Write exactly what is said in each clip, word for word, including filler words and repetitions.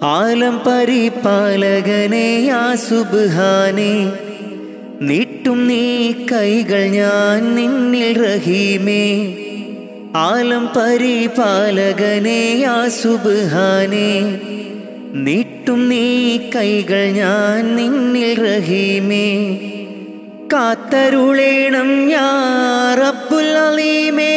ആലം പരിപാലകനെ യാ സുബ്ഹാനേ നീട്ടും നീ കൈകൾ ഞാൻ നിന്നിൽ റഹീമേ ആലം പരിപാലകനെ യാ സുബ്ഹാനേ നീട്ടും നീ കൈകൾ ഞാൻ നിന്നിൽ റഹീമേ കാത്തരുളേണം യാ റബ്ബുൽ അലീമേ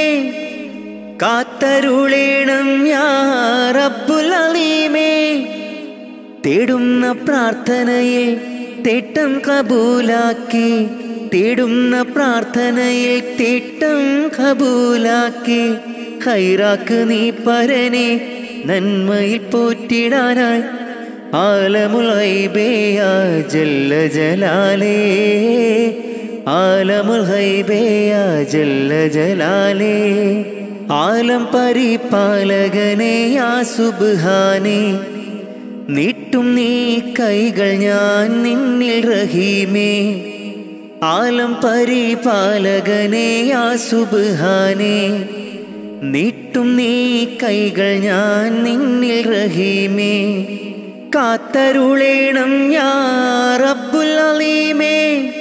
കാത്തരുളേണം യാ റബ്ബുൽ അലീമേ തേടുന്ന പ്രാർത്ഥനയിൽ തേട്ടം കബൂലാക്കി തേടുന്ന പ്രാർത്ഥനയിൽ തേട്ടം കബൂലാക്കി ഖൈറാക്ക് നീ പരനെ നന്മയിൽ പോറ്റിടാനായി ആലമുൽ ഗൈബേ യാ ജല്ല ജലാലേ ആലമുൽ ഗൈബേ യാ ജല്ല ജലാലേ ആലം പരിപാലകനെ യാ സുബ്ഹാനേ നീട്ടും നീ കൈകൾ ഞാൻ നിന്നിൽ റഹീമേ ആലം പരിപാലകനെ യാ സുബ്ഹാനേ നീട്ടും നീ കൈകൾ ഞാൻ നിന്നിൽ റഹീമേ കാത്തരുളേണം യാ റബ്ബുൽ അലീമേ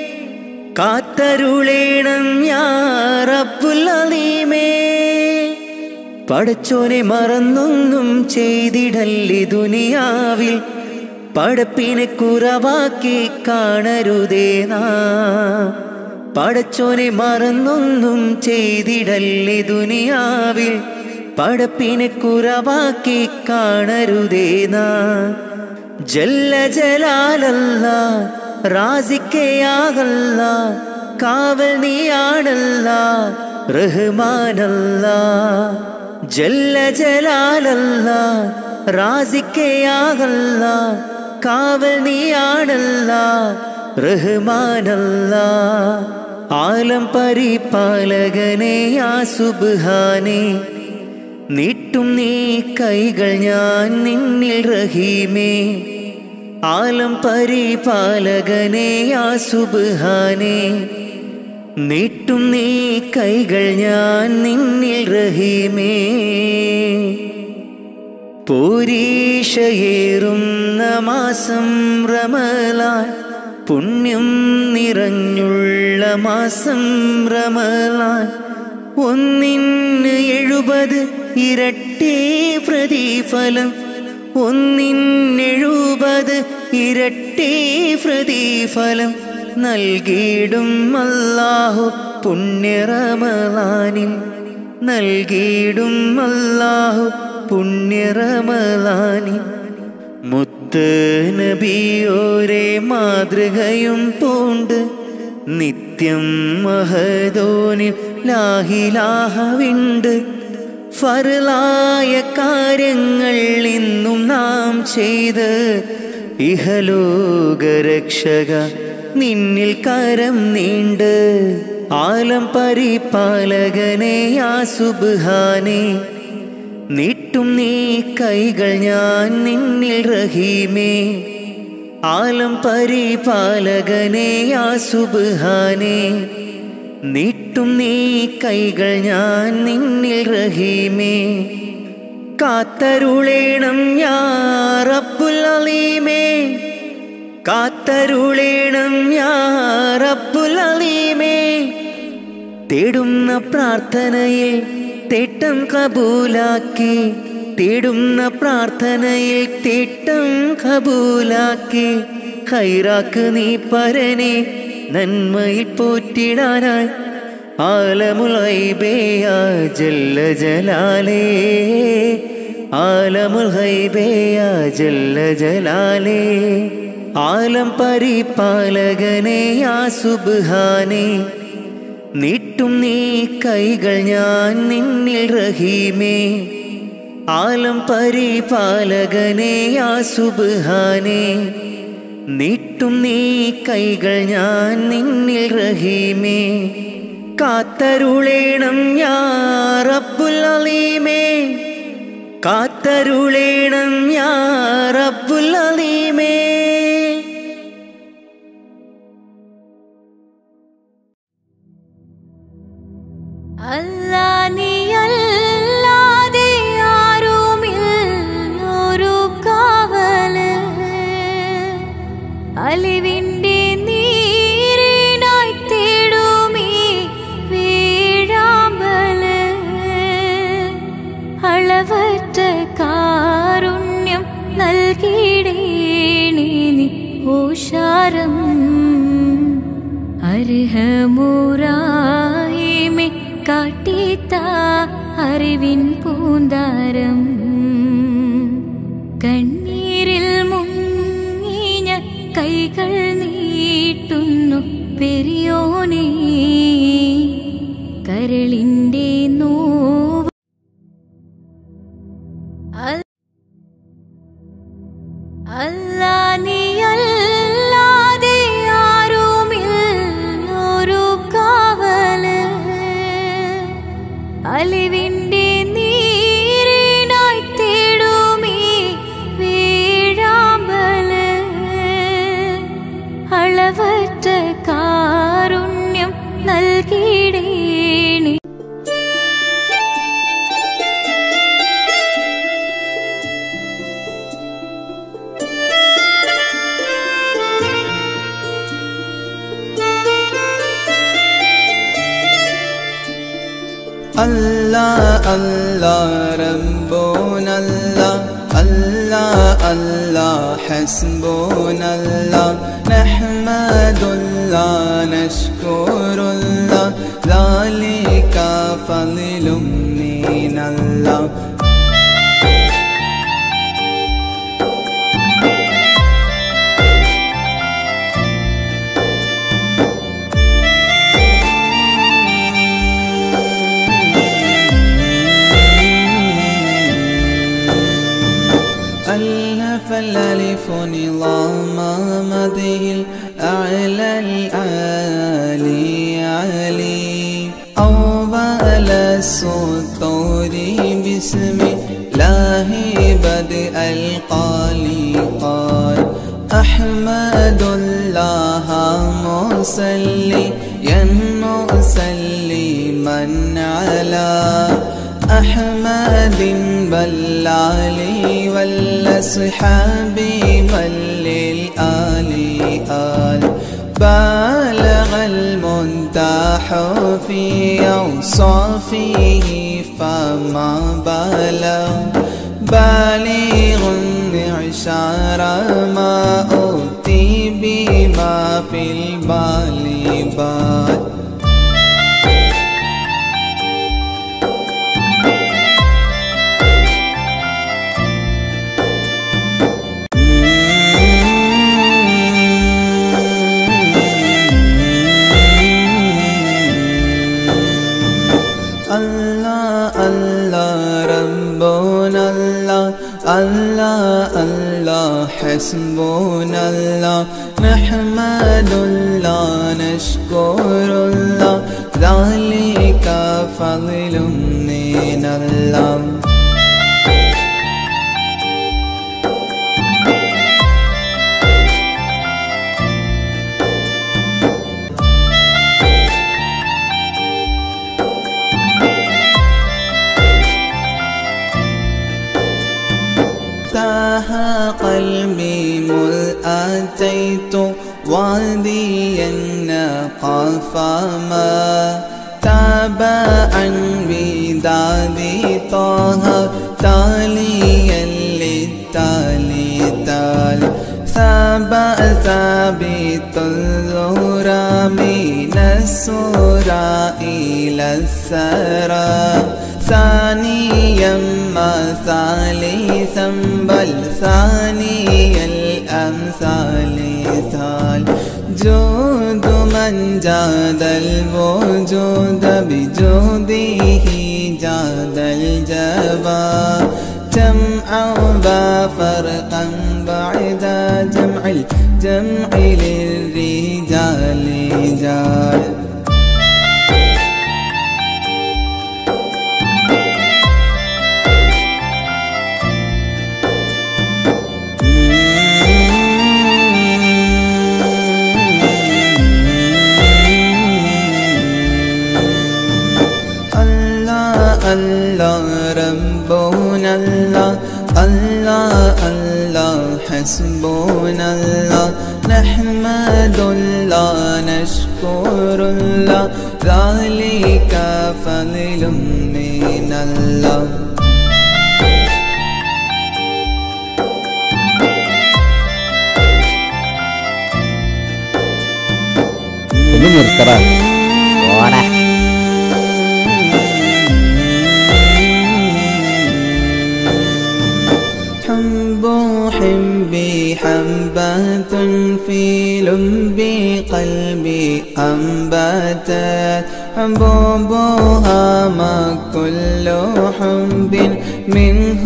കാത്തരുളേണം യാ റബ്ബുൽ അലീമേ പടച്ചോനെ മറന്നൊന്നും ചെയ്തിടല്ലേ ദുനിയാവിൽ പടപ്പിനെ കുറവാക്കി കാണരുതേ നാം പടച്ചോനെ മറന്നൊന്നും ചെയ്തിടല്ലേ ദുനിയാവിൽ പടപ്പിനെ കുറവാക്കി കാണരുതേ നാം ജല്ല ജലാലല്ലാ റാസിക്കയാകല്ലാ കാവൽ നീയാണല്ലാ റഹ്മാനല്ലാ ജല്ല ജലാലല്ലാ റാസിക്കയാകല്ലാ കാവൽ നീയാണല്ലാ റഹ്മാനല്ലാ ആലം പരിപാലകനെ യാ സുബ്ഹാനേ നീട്ടും നീ കൈകൾ ഞാൻ നിന്നിൽ റഹീമേ ആലം പരിപാലകനെ യാ സുബ്ഹാനേ നീട്ടും നീ കൈകൾ ഞാൻ നിന്നിൽ റഹീമേ പോരീഷയേറുന്ന മാസം റമളാൻ പുണ്യം നിറഞ്ഞുള്ള മാസം റമളാൻ ഒന്നിന് എഴുപത് ഇരട്ടി പ്രതിഫലം ഒന്നിനെഴുപത് ഇരട്ടി പ്രതിഫലം നൽകിയിടും അല്ലാഹു പുണ്യ റമളാനിൽ നൽകിയിടും അല്ലാഹു പുണ്യ റമളാനിൽ മുത്ത് നബിയോരെ മാതൃകയും പൂണ്ട് നിത്യം മഹദോനിൽ ലാഹിലാഹവിണ്ട് ഫർലായ കാര്യങ്ങൾ ഇന്നും നാം ചെയ്ത് ഇഹലോകരക്ഷക നിന്നിൽ കരം നീണ്ട് ആലം പരിപാലകനെ യാ സുബ്ഹാനേ നീട്ടും നീ കൈകൾ ഞാൻ നിന്നിൽ റഹീമേ ആലം പരിപാലകനെ യാ സുബ്ഹാനേ നീട്ടും നീ കൈകൾ ഞാൻ നിന്നിൽ റഹീമേ കാത്തരുളേണം യാ റബ്ബുൽ അലീമേ കാത്തരുളേണം യാ റബ്ബുൽ അലീമേ തേടുന്ന പ്രാർത്ഥനയിൽ തേട്ടം കബൂലാക്കി തേടുന്ന പ്രാർത്ഥനയിൽ തേട്ടം കബൂലാക്കി ഖൈറാക്ക് നീ പരനെ നന്മയിൽ പോറ്റിടാനായി ആലമുൽ ഗൈബേ യാ ജല്ല ജലാലേ ആലമുൽ ഗൈബേ യാ ജല്ല ജലാലേ ആലം പരിപാലകനെ യാ സുബ്ഹാനേ നീട്ടും നീ കൈകൾ ഞാൻ നിന്നിൽ റഹീമേ ആലം പരിപാലകനെ യാ സുബ്ഹാനേ നീട്ടും നീ കൈകൾ ഞാൻ നിന്നിൽ റഹീമേ കാത്തരുളേണം യാ റബ്ബുൽ അലീമേ കാത്തരുളേണം യാ റബ്ബുൽ അലീമേ അല്ലാ നീയല്ലാതെ ആരുമില്ലൊരു കാവൽ പൂന്താരം അർഹമുറാഹിമേ കാട്ടിത്ത അറിവിൻ പൂന്താരം കണ്ണീരിൽ മുങ്ങിഞ്ഞ കൈകൾ നീട്ടുന്നു പെരിയോനേ കരളിൻ്റെ നോവ് അല്ലാ നീയല്ലാതെ ആരുമില്ലൊരു കാവല് അലിവിൻ്റെ നീരിനായി തേടുമീ വീഴാമ്പല് അളവറ്റ കാരുണ്യം നൽകിടേണി Allah Allah Rabbunallah Allah Allah Hasbunallah Nahmadullah Nashkurullah Dhalika fadlun minallah فالألف نظام مده الأعلى العالي علي أول السطور بسم الله بدء القالي قال أحمد الله مصليا مسلما على أحمد بالعلي والأصحاب بل للآل آل بالغ المنتح في أوصافه فما بلغ بالغ معشار ما أوتي بما في البال بال الله الله حسبنا الله نحمد الله نشكر الله ذلك فضل من الله قلبي مذ أتيت واديا قافا ما تابعا بدادي طه تاليا للتالي تالي ثابت ثابت الزهرى من السورة إلى الثرى ثانيا ما ثالثا بل ثاني الأمثال ثال جود من جاد الوجود بجوده جاد الجبا جمعا وفرقا بعد جمع الجمع للرجال جال الله ربنا الله الله الله حسبنا الله نحمد الله نشكر الله ذلك فضل من الله ഒന്ന് നിർത്തടാ ഓടാ. حبي حبة في لب قلبي أنبتت حبوبها ما كل حب منه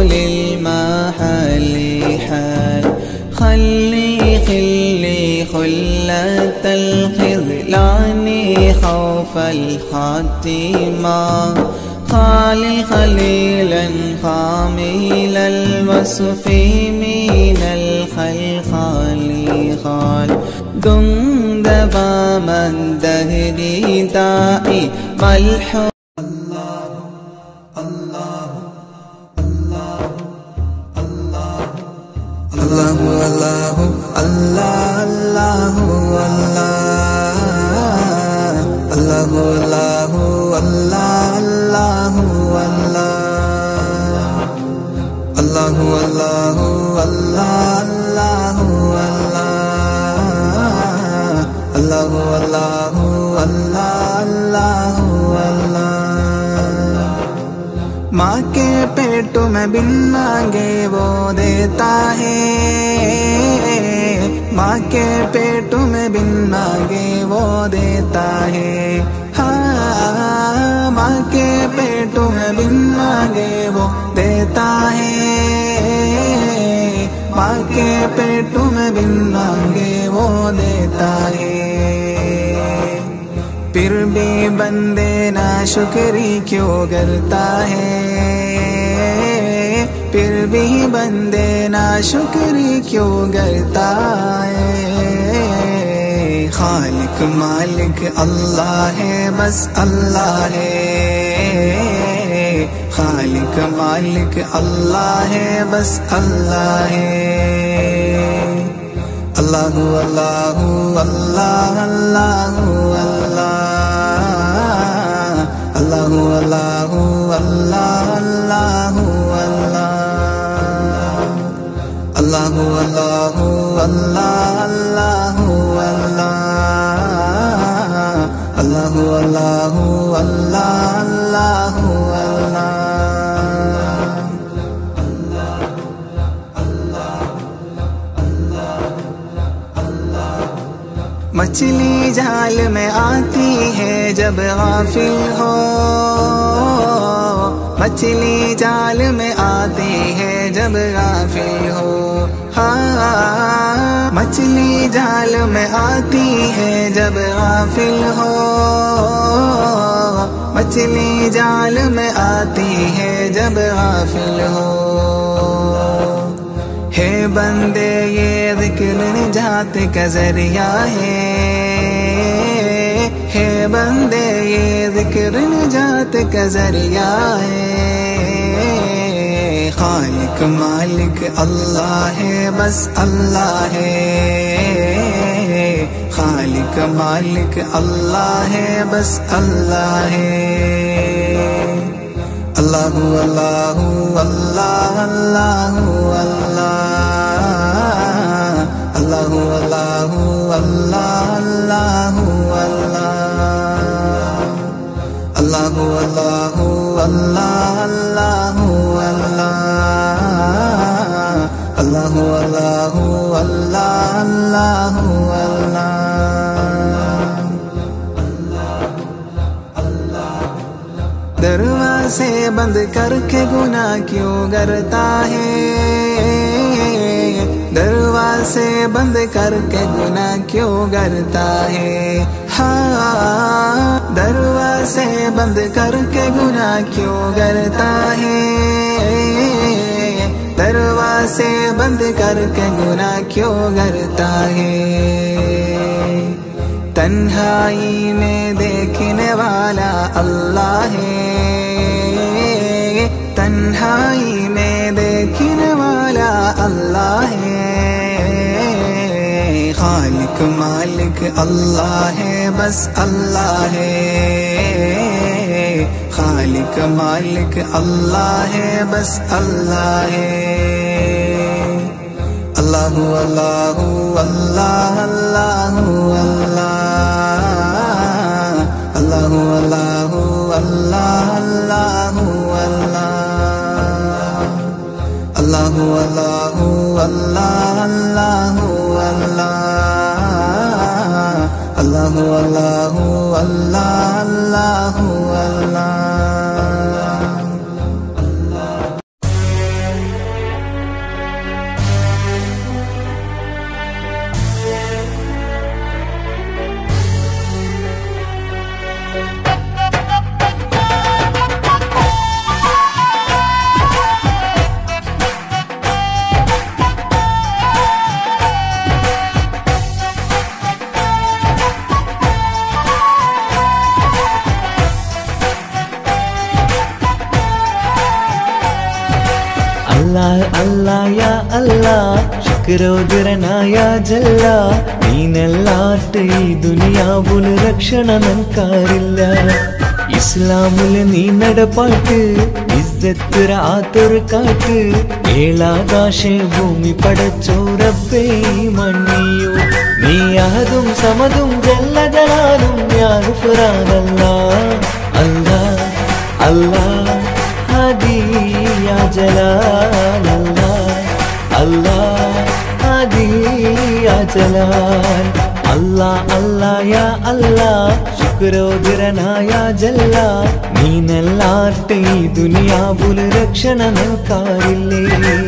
للمحل حال خلي خلي خلة الخذلان خوف الخاتمة خالي خليلا خامل الوصف من الخلخال خال دندب من دهري دائي ملحو الله الله الله الله الله الله الله الله الله الله الله الله الله الله الله الله माँ के पेट में बिन मांगे वो देता है माँ के पेट में बिन मांगे वो देता है हाँ माँ के पेट में बिन मांगे वो देता है माँ के पेट में बिन मांगे वो देता है फिर भी बंदे ना शुक्री क्यों करता है फिर भी बंदे ना शुक्री क्यों करता है खालिक मालिक अल्लाह है बस अल्लाह है खालिक मालिक अल्लाह है बस अल्लाह है अल्लाह अल्लाह अल्लाह अल्लाह अल्लाह अल्लाह अल्लाह अल्लाह अल्लाह अल्लाह अल्लाह अल्लाह अल्लाह अल्लाह अल्लाह मछली जाल में आती है जब गाफिल हो मछली जाल में आती है जब गाफिल हो हाँ मछली जाल में आती है जब गाफिल हो मछली जाल में आती है जब गाफिल हो है बंदे ये ज़िक्र निजात का ज़रिया है है बंदे ये ज़िक्र निजात का ज़रिया है खालिक मालिक अल्लाह है बस अल्लाह है खालिक मालिक अल्लाह है बस अल्लाह है अल्लाह अल्लाह अल्लाह अल्लाह अल्लाह अल्लाह अल्लाह अल्लाह अल्लाह अल्लाह अल्लाह अल्लाह अल्लाह अल्लाह अल्लाह अल्लाह दरवाज़े बंद करके गुनाह क्यों करता है दरवाज़े बंद करके गुनाह क्यों करता है हाँ दरवाज़े बंद करके गुनाह क्यों करता है दरवाज़े बंद करके गुनाह क्यों करता है तन्हाई में देखने वाला अल्लाह है तन्हाई में देखने वाला अल्लाह है खालिक मालिक अल्लाह है बस अल्लाह है खालिक मालिक अल्लाह है बस अल्लाह है अल्लाह अल्लाह अल्लाह अल्लाह अल्लाह അല്ലാഹു അല്ലാഹു അല്ലാഹ് അല്ലാഹു അല്ലാഹു അല്ലാഹ് അല്ലാഹു അല്ലാഹ്. അല്ലാഹ് അല്ലാഹ് യാ അല്ലാഹ് ശുക്രോദരനായ ജല്ല നീനല്ലാട്ട് ഈ ദുനിയാവുല് രക്ഷണ നൻകാരില്ല ഇസ്ലാമുല് നീ നടപ്പാട്ട് ഇസ്സത്ത് ആത്തൊരു കാട്ട് ഏഴാകാശ ഭൂമി പടച്ചോ റബ്ബേ മണ്ണിയോ നീ അഹദും സമദും ജല്ല ജലാലും യാ ഗുഫ്രാനല്ലാഹ് അല്ലാഹ് അല്ലാഹ് ഹദി യാ ജലാൽ അല്ലാഹ് അല്ലാഹ് ഹദി യാ ജലാൽ അല്ലാഹ് അല്ലാഹ് യാ അല്ലാഹ് ശുക്രോദരനായ ജല്ല നീനല്ലാട്ട് ഈ ദുനിയാവുല് രക്ഷണ നൻകാരില്ലേ.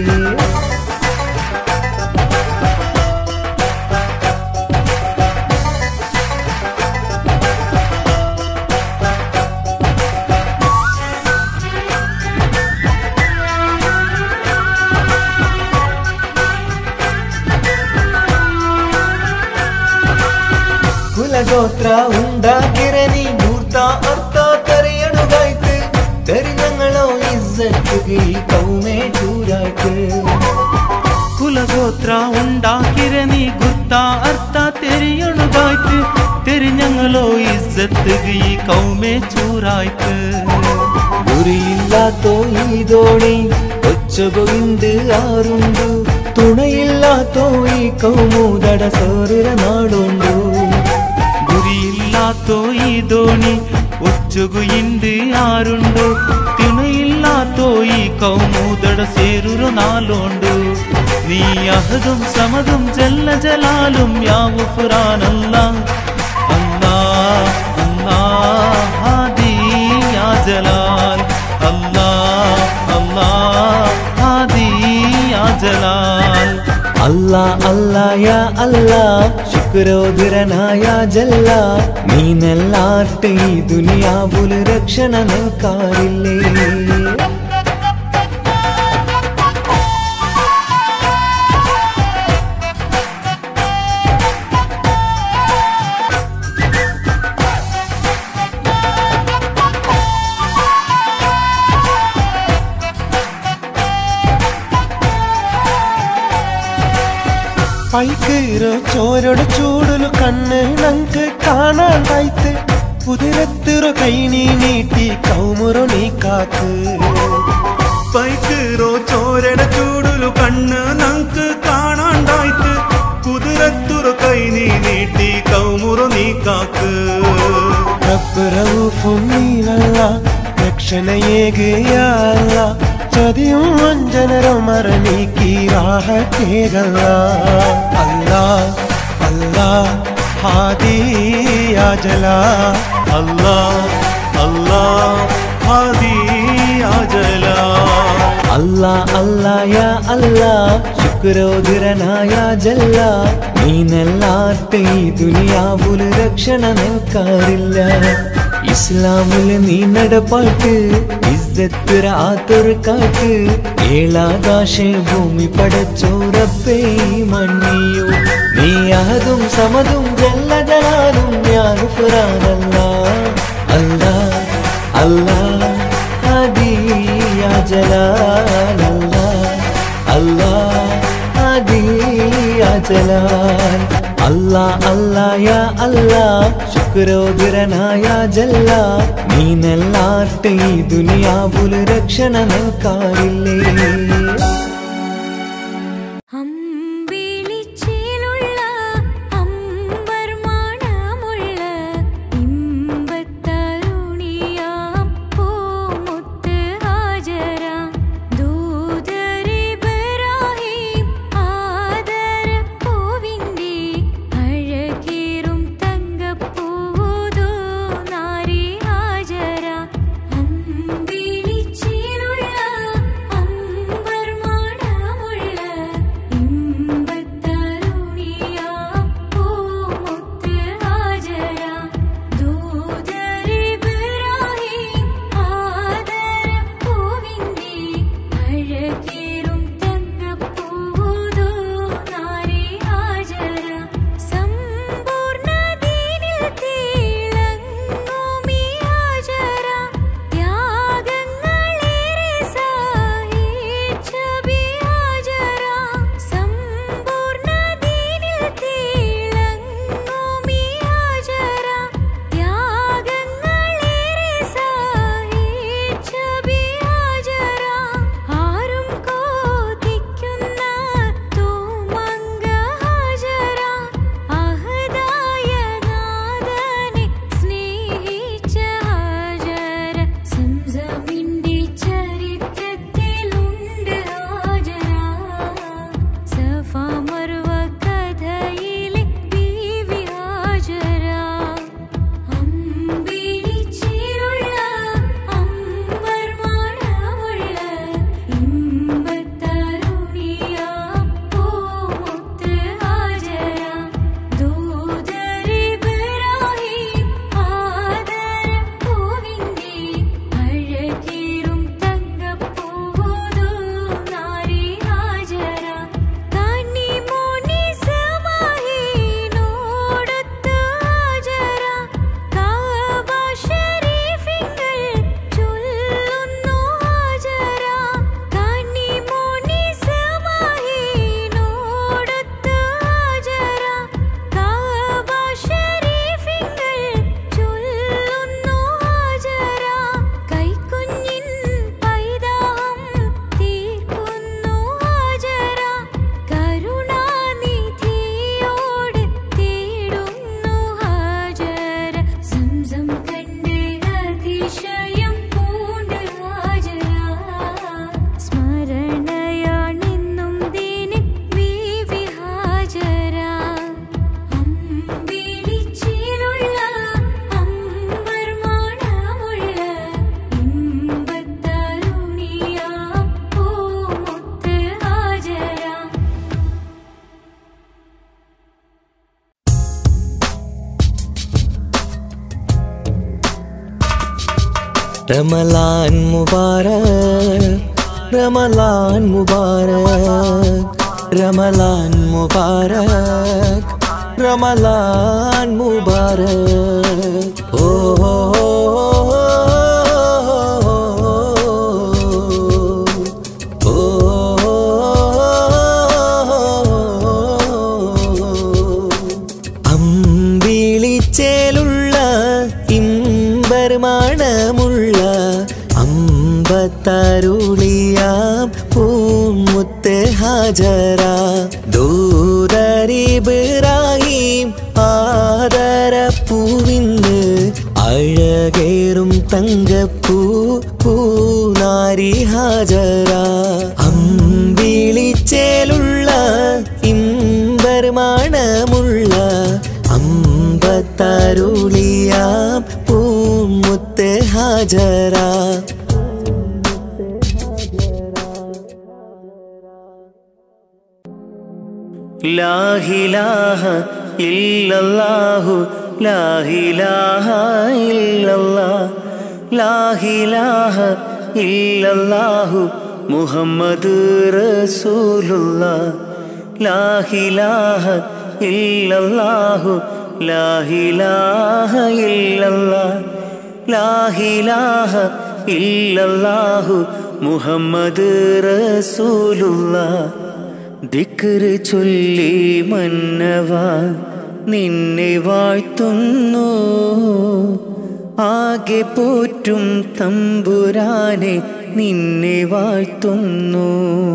കുലഗോത്ര ഉണ്ടാക്കിരനി മൂർത്ത അർത്ഥ തെറിയണുകായ്ക്ക് തെരിഞ്ഞങ്ങളോ ഇസ്സത്ത് ഈ കൗമേ ചൂരായ്ക്ക് കുലഗോത്ര ഉണ്ടാക്കിരനി ഗുർത്ത അർത്ഥ തെരിയണുകായ്ക്ക് തെരിഞ്ഞങ്ങളോ ഇസ്സത്ത് ഈ കൗമേ ചൂരായ്ക്ക് ഗുരിയില്ലാത്തോ ഈ ദോണി ഒച്ചകൊയിണ്ട് ആറുണ്ടു തുണയില്ലാത്തോ ഈ കൗമൂതട സോറുര നാടുണ്ടു ഗുരിയില്ലാത്തോ ഈ ദോണി ഒച്ചുകുയിണ്ട് ആരുണ്ടോ തിണയില്ലാത്തോ ഈ കൗമൂതട സേരുരു നാളുണ്ടു നീ അഹദും സമദും ജല്ല ജലാലും യാ ഗുഫ്രാനല്ലാഹ് അല്ലാഹ് അല്ലാഹ് ഹാദി യാ ജലാൽ അല്ലാഹ് അല്ലാഹ് ഹാദി യാ ജലാൽ അല്ലാഹ് അല്ലാഹ് യാ അല്ലാഹ് ശുക്രോദരനായ ജല്ല നീനല്ലാട്ട് ഈ ദുനിയാവുല് രക്ഷണ നൻകാരില്ലേ. പൈക്കീറോ ചോരോട് ചൂടുലു കണ്ണ് നങ്ക് കാണാണ്ടായിത്ത് കുതിരത്തിറോ കൈ നീ നീട്ടി കൗമുറോ നീ കാക്ക് പൈക്കീറോ ചോരട ചൂടുലു കണ്ണ് നങ്ക് കാണാണ്ടായിത്ത് കുതിരത്തുറ കൈ നീ നീട്ടി കൗമുറോ നീ കാക്ക് റബ്ബ് റഊഫും നീനല്ല രക്ഷണയേകയല്ല ചതിയും വഞ്ചനരും മറനീക്കി റാഹത്തേകല്ല അല്ലാഹ് അല്ലാഹ് ഹാദി യാ ജലാൽ അല്ലാഹ് അല്ലാഹ് ഹാദി യാ ജലാൽ അല്ലാഹ് അല്ലാഹ് യാ അല്ലാഹ് ശുക്രോദരനായ ജല്ല നീനല്ലാട്ട് ഈ ദുനിയാവുല് രക്ഷണ നൻകാരില്ല ഇസ്ലാമുല് നീ നടപ്പാട്ട് ഇസ്സത്ത് ആത്തൊരു കാട്ട് ഏഴാകാശ ഭൂമി പടച്ചോ റബ്ബേ മണ്ണിയോ നീ അഹദും സമദും ജല്ല ജലാലും യാ ഗുഫ്രാനല്ലാഹ് അല്ലാഹ് അല്ലാഹ് ഹദി യാ ജലാൽ അല്ലാഹ് അല്ലാഹ് ഹദി യാ ജലാൽ അല്ലാഹ് അല്ലാഹ് യാ അല്ലാഹ് ശുക്രോദരനായ ജല്ല നീനല്ലാട്ട് ഈ ദുനിയാവുല് രക്ഷണ നൻകാരില്ലേ. അമ്പിളിച്ചേലുള്ള അമ്പർ മണമുള്ള ഇമ്പത്തരുണിയാം പൂമുത്ത് ഹാജര ദൂതരിബ്രാഹീം റമളാൻ മുബാരക് റമളാൻ മുബാരക് റമളാൻ മുബാരക് റമളാൻ മുബാരക് ഓ അമ്പിളിച്ചേലുള്ള ഇമ്പർമണമുള്ള അമ്പത്തരുളിയാം പൂമുത്ത് ഹാജറ ദൂതരിബ്രാഹിം ആദരപ്പൂവിന്ന് അഴകേറും തങ്കപ്പൂ പൂനാരി ഹാജറ അമ്പിളിച്ചേലുള്ള ഇമ്പർമണമുള്ള അമ്പത്തരുളിയാം പൂമുത്ത് ഹാജറ ലാ ഇലാഹ ഇല്ലല്ലാഹു ലാ ഇലാഹ ഇല്ലല്ലാഹ് ലാ ഇലാഹ ഇല്ലല്ലാഹു മുഹമ്മദ് റസൂലുള്ളാഹ് ലാ ഇലാഹ ഇല്ലല്ലാഹു ലാ ഇലാഹ ഇല്ലല്ലാഹ് ലാ ഇലാഹ ഇല്ലല്ലാഹു മുഹമ്മദ് റസൂലുള്ളാഹ് ദിക്റ് ചൊല്ലി മന്നവാ നിന്നെ വാഴ്ത്തുന്നു ആകെ പോറ്റും തമ്പുരാനെ നിന്നെ വാഴ്ത്തുന്നു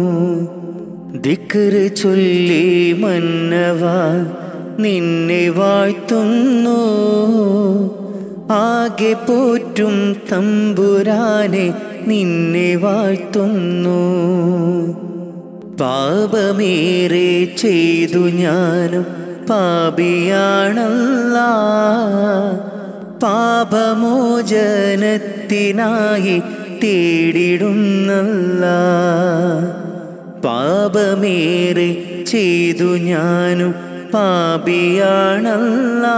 ദിക്റ് ചൊല്ലി മന്നവാ നിന്നെ വാഴ്ത്തുന്നു ആകെ പോറ്റും തമ്പുരാനെ നിന്നെ വാഴ്ത്തുന്നു പാപമേറെ ചെയ്തു ഞാനും പാപിയാണല്ലാ പാപമോചനത്തിനായി തേടിടുന്നല്ലാ പാപമേറെ ചെയ്തു ഞാനും പാപിയാണല്ലാ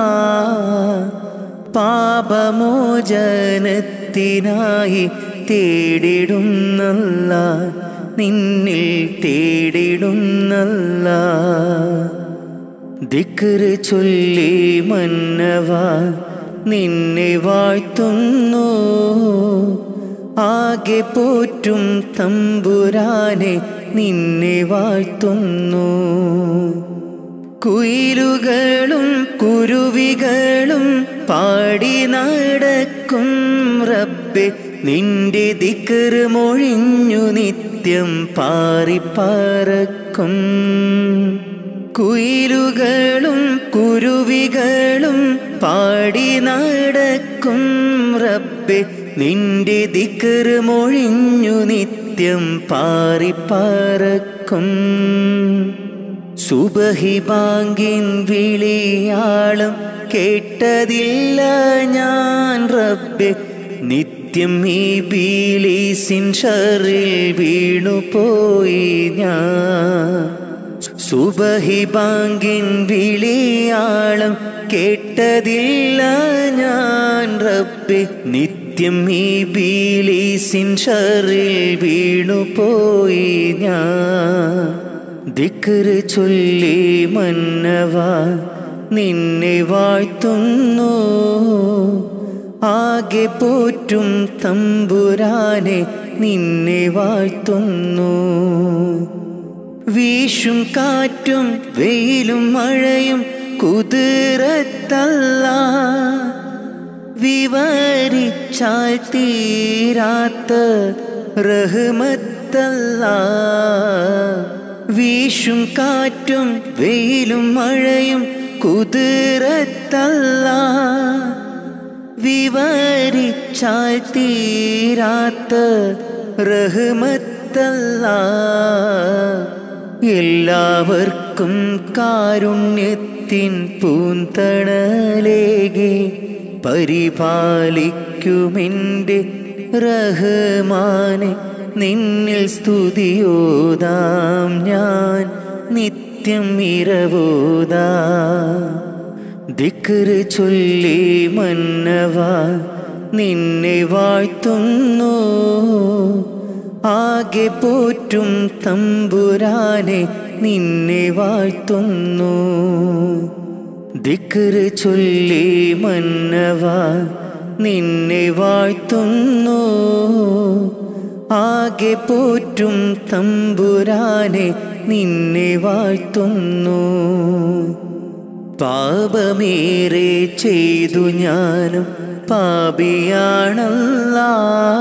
പാപമോചനത്തിനായി തേടിടുന്നല്ലാ നിന്നിൽ തേടിടുന്നല്ലാ ദിക്റ് ചൊല്ലി മന്നവാ നിന്നെ വാഴ്ത്തുന്നു ആകെ പോറ്റും തമ്പുരാനെ നിന്നെ വാഴ്ത്തുന്നു കുയിലുകളും കുരുവികളും പാടി നടക്കും റബ്ബേ നിന്റെ ദിക്റ് മൊഴിഞ്ഞു നിത്യം പാറിപ്പറക്കും കുയിലുകളും കുരുവികളും പാടി നടക്കും റബ്ബേ നിന്റെ ദിക്റ് മൊഴിഞ്ഞു നിത്യം പാറിപ്പറക്കും സുബഹി ബാങ്കിൻ വിളിയാളം കേട്ടതില്ല ഞാൻ റബ്ബേ നിത്യം ഈ ബീലീസിൻ ഷറിൽ വീണുപോയി ഞാൻ സുബഹി ബാങ്കിൻ വിളിയാളം കേട്ടതില്ല ഞാൻ റബ്ബേ നിത്യം ഈ ബീലീസിൻ ഷറിൽ വീണുപോയി ഞാൻ ദിക്റ് ചൊല്ലി മന്നവാ നിന്നെ വാഴ്ത്തുന്നു ആകെ പോറ്റും തമ്പുരാനെ നിന്നെ വാഴ്ത്തുന്നു വീശും കാറ്റും വെയിലും മഴയും കുതിരത്തല്ലാ വിവരിച്ചാൽ തീരാത്ത റഹ്മത്തല്ലാ വീശും കാറ്റും വെയിലും മഴയും കുതിരത്തല്ലാ വിവരിച്ചാൽ തീരാത്ത റഹ്മത്തല്ലാ എല്ലാവർക്കും കാരുണ്യത്തിൻ പൂന്തണലേകെ പരിപാലിക്കുമെൻ്റെ റഹ്മാനെ നിന്നിൽ സ്തുതിയോതാം ഞാൻ നിത്യം ഇരവോതാം ദിക്റ് ചൊല്ലി മന്നവാ നിന്നെ വാഴ്ത്തുന്നു. ആകെ പോറ്റും തമ്പുരാനെ നിന്നെ വാഴ്ത്തുന്നു. ദിക്റ് ചൊല്ലി മന്നവാ നിന്നെ വാഴ്ത്തുന്നു. ആകെ പോറ്റും തമ്പുരാനെ നിന്നെ വാഴ്ത്തുന്നു. പാപമേറെ ചെയ്തു ഞാനും പാപിയാണല്ലാ.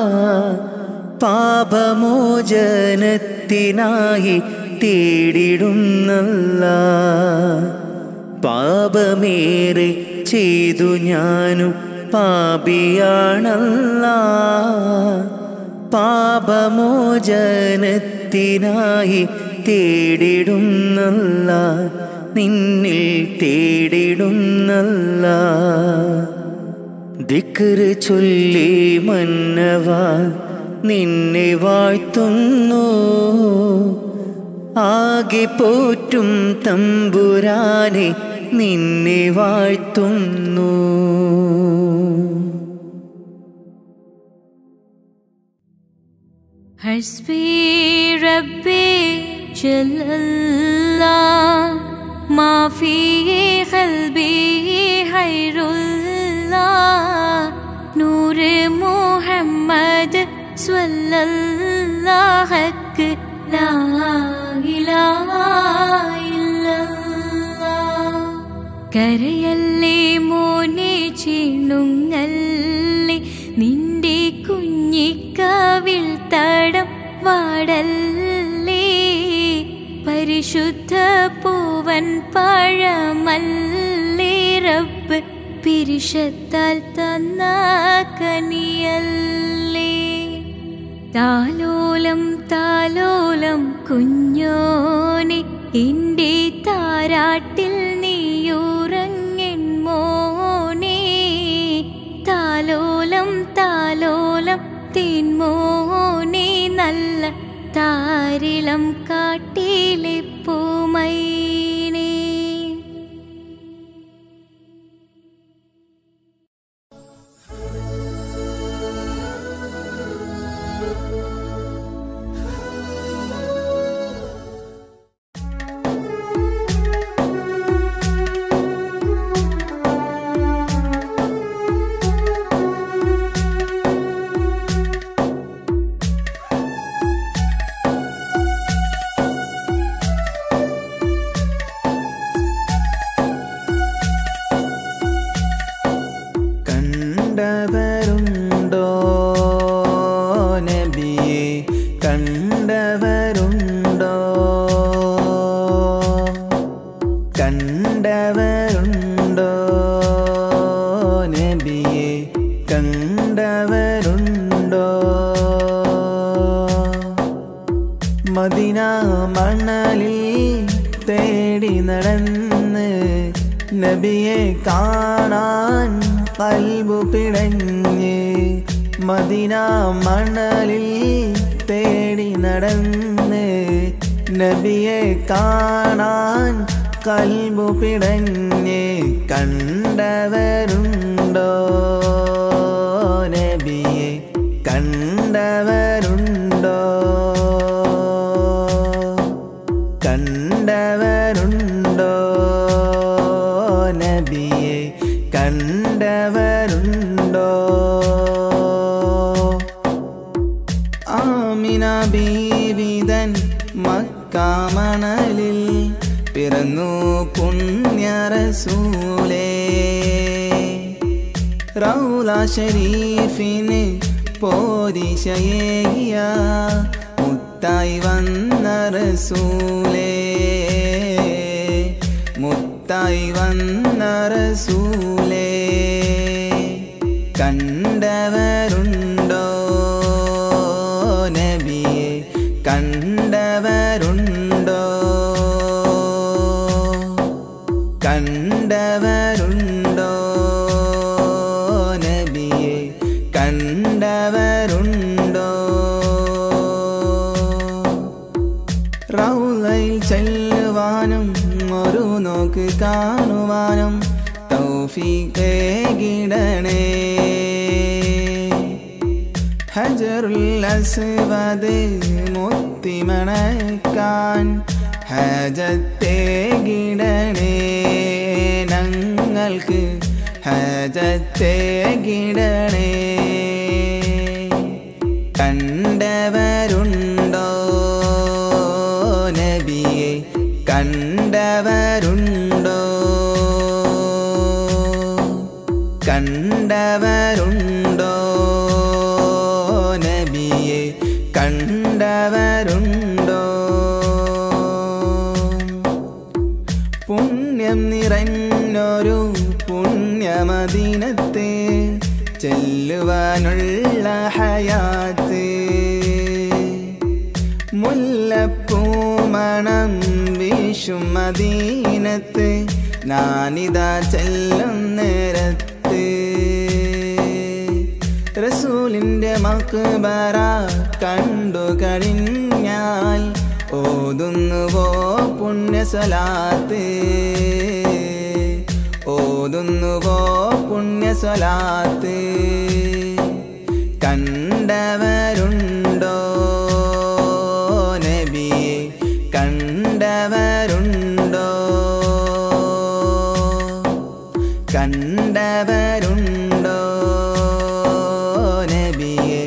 പാപമോചനത്തിനായി തേടിടുന്നല്ലാ. പാപമേറെ ചെയ്തു ഞാനും പാപിയാണല്ലാ. പാപമോചനത്തിനായി തേടിടുന്നല്ലാ. നിന്നിൽ തേടിടുന്നല്ലാ. ദിക്റ് ചൊല്ലി മന്നവാ നിന്നെ വാഴ്ത്തുന്നു. ആകെ പോറ്റും തമ്പുരാനെ നിന്നെ വാഴ്ത്തുന്നു. ഹസ്ബി റബ്ബി ജല്ലല്ലാഹ് മാ ഫീ ഖൽബി ഖൈറുല്ലാഹ് നൂറ് മുഹമ്മദ് സ്വല്ലല്ലാഹു ലാ ഇലാഹ ഇല്ലല്ലാഹ്. കരയല്ലേ മോനെ ചിണുങ്ങല്ലേ നിന്റെ കുഞ്ഞിക്കവിൾ തടം വാടല്ലേ. പരിശുദ്ധ പൂവൻ പഴമല്ലേ റബ്ബ് പിരിശത്താൽ തന്ന കനിയല്ലേ. താലോലം താലോലം കുഞ്ഞോനെ എന്റെ താരാട്ടിൽ നീയുറങ്ങൻ മോനെ. താലോലം താലോലം തേൻമോനെ നല്ല താരിളം കാട്ടിലെ പൂമൈനേ. കണ്ടവരുണ്ടോ നബിയെ കണ്ടവരുണ്ടോ. കണ്ടവരുണ്ടോ നബിയെ കണ്ടവരുണ്ടോ. മദീന മണലിൽ തേടി നടന്ന് നബിയെ കാണാൻ കൽബു പിടഞ്ഞ്. മദീന മണലിൽ തേടി നടന്ന് നബിയെ കാണാൻ കൽബു പിടഞ്ഞ്. കണ്ടവരുണ്ടോ നബിയെ കണ്ടവരുണ്ടോ. കണ്ടവരുണ്ടോ നബിയെ കണ്ടവരുണ്ടോ. ആമിന ബീവിതൻ മക്കാമണലിൽ പിറന്നു പുണ്യ റസൂലേ. റൗള ശരീഫിന് പോരിശയേകിയ മുത്തായി വന്ന റസൂലേ. മുത്തായി വന്ന റസൂലേ. കണ്ടവരുണ്ടോ നബിയെ കണ്ടവരുണ്ടോ. കണ്ടവരുണ്ടോ നബിയെ കണ്ടവരുണ്ടോ. റൗളയിൽ ചെല്ലുവാനും ഒരു നോക്ക് കാണുവാനും തൗഫീഖ് കിടണേ. ഹജറുൽ അസ്വദ് മുത്തിമണക്കാൻ ഹജത്തേകിടണേ ഞങ്ങൾക്ക് ഹജത്തേകിടണേ കണ്ടവരുണ്ടോ നബിയെ കണ്ടവരുണ്ടോ കണ്ടവരുണ്ടോ നബിയെ കണ്ടവരുണ്ടോ പുണ്യം നിറഞ്ഞൊരു പുണ്യമദീനത്തെ ചെല്ലുവാനുള്ള ഹയാത്ത് മുല്ലപ്പൂമണം വീശും മദീനത്ത് ഞാനിതാ ചെല്ലും നേരത്ത് റസൂലിൻ്റെ മക്ബറ കണ്ടു കഴിഞ്ഞാൽ ഓതുന്നുവോ പുണ്യസലാത്ത് ഓതുന്നുവോ പുണ്യസലാത്ത് കണ്ടവരുണ്ടോ നബിയെ കണ്ടവരുണ്ടോ കണ്ടവരുണ്ടോ നബിയെ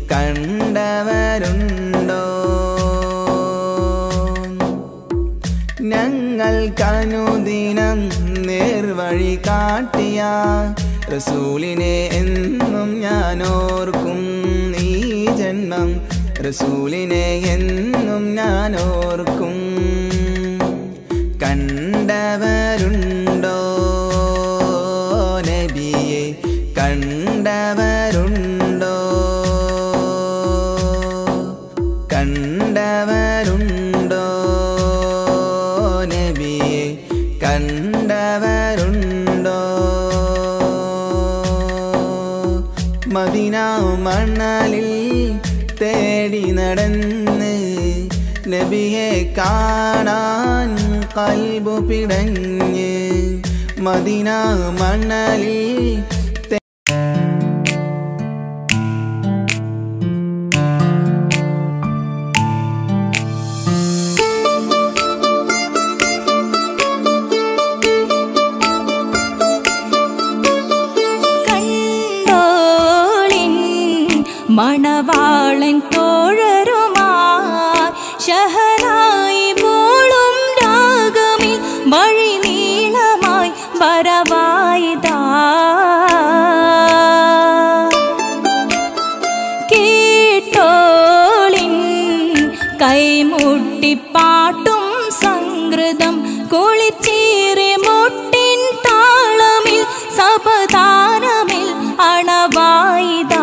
കണ്ടവരുണ്ടോ ഞങ്ങൾക്കനുദിനം നേർവഴി കാട്ടിയ റസൂലിനെ എന്നും ഞാനോർക്കും ഈ ജന്മം റസൂലിനെ എന്നും ഞാനോർക്കും കണ്ടവരുണ്ടോ നബിയെ കണ്ടവരുണ്ടോ കണ്ടവരുണ്ടോ നബിയെ കണ്ടവരുണ്ടോ മദീന മണലിൽ തേടി നടന്ന് നബിയെ കാണാൻ കൽബു പിടഞ്ഞ് മദീന മണലിൽ മണവാളൻ തോഴരുമായി ശഹനായി പോളും രാഗമിൽ വഴി നീളമായി വരവായിതാ കേട്ടോളിൻ കൈമുട്ടിപ്പാട്ടും സംഗൃതം കുളിച്ചേറി മുട്ടിൻ താളമിൽ സപതാരമിൽ അണവായിതാ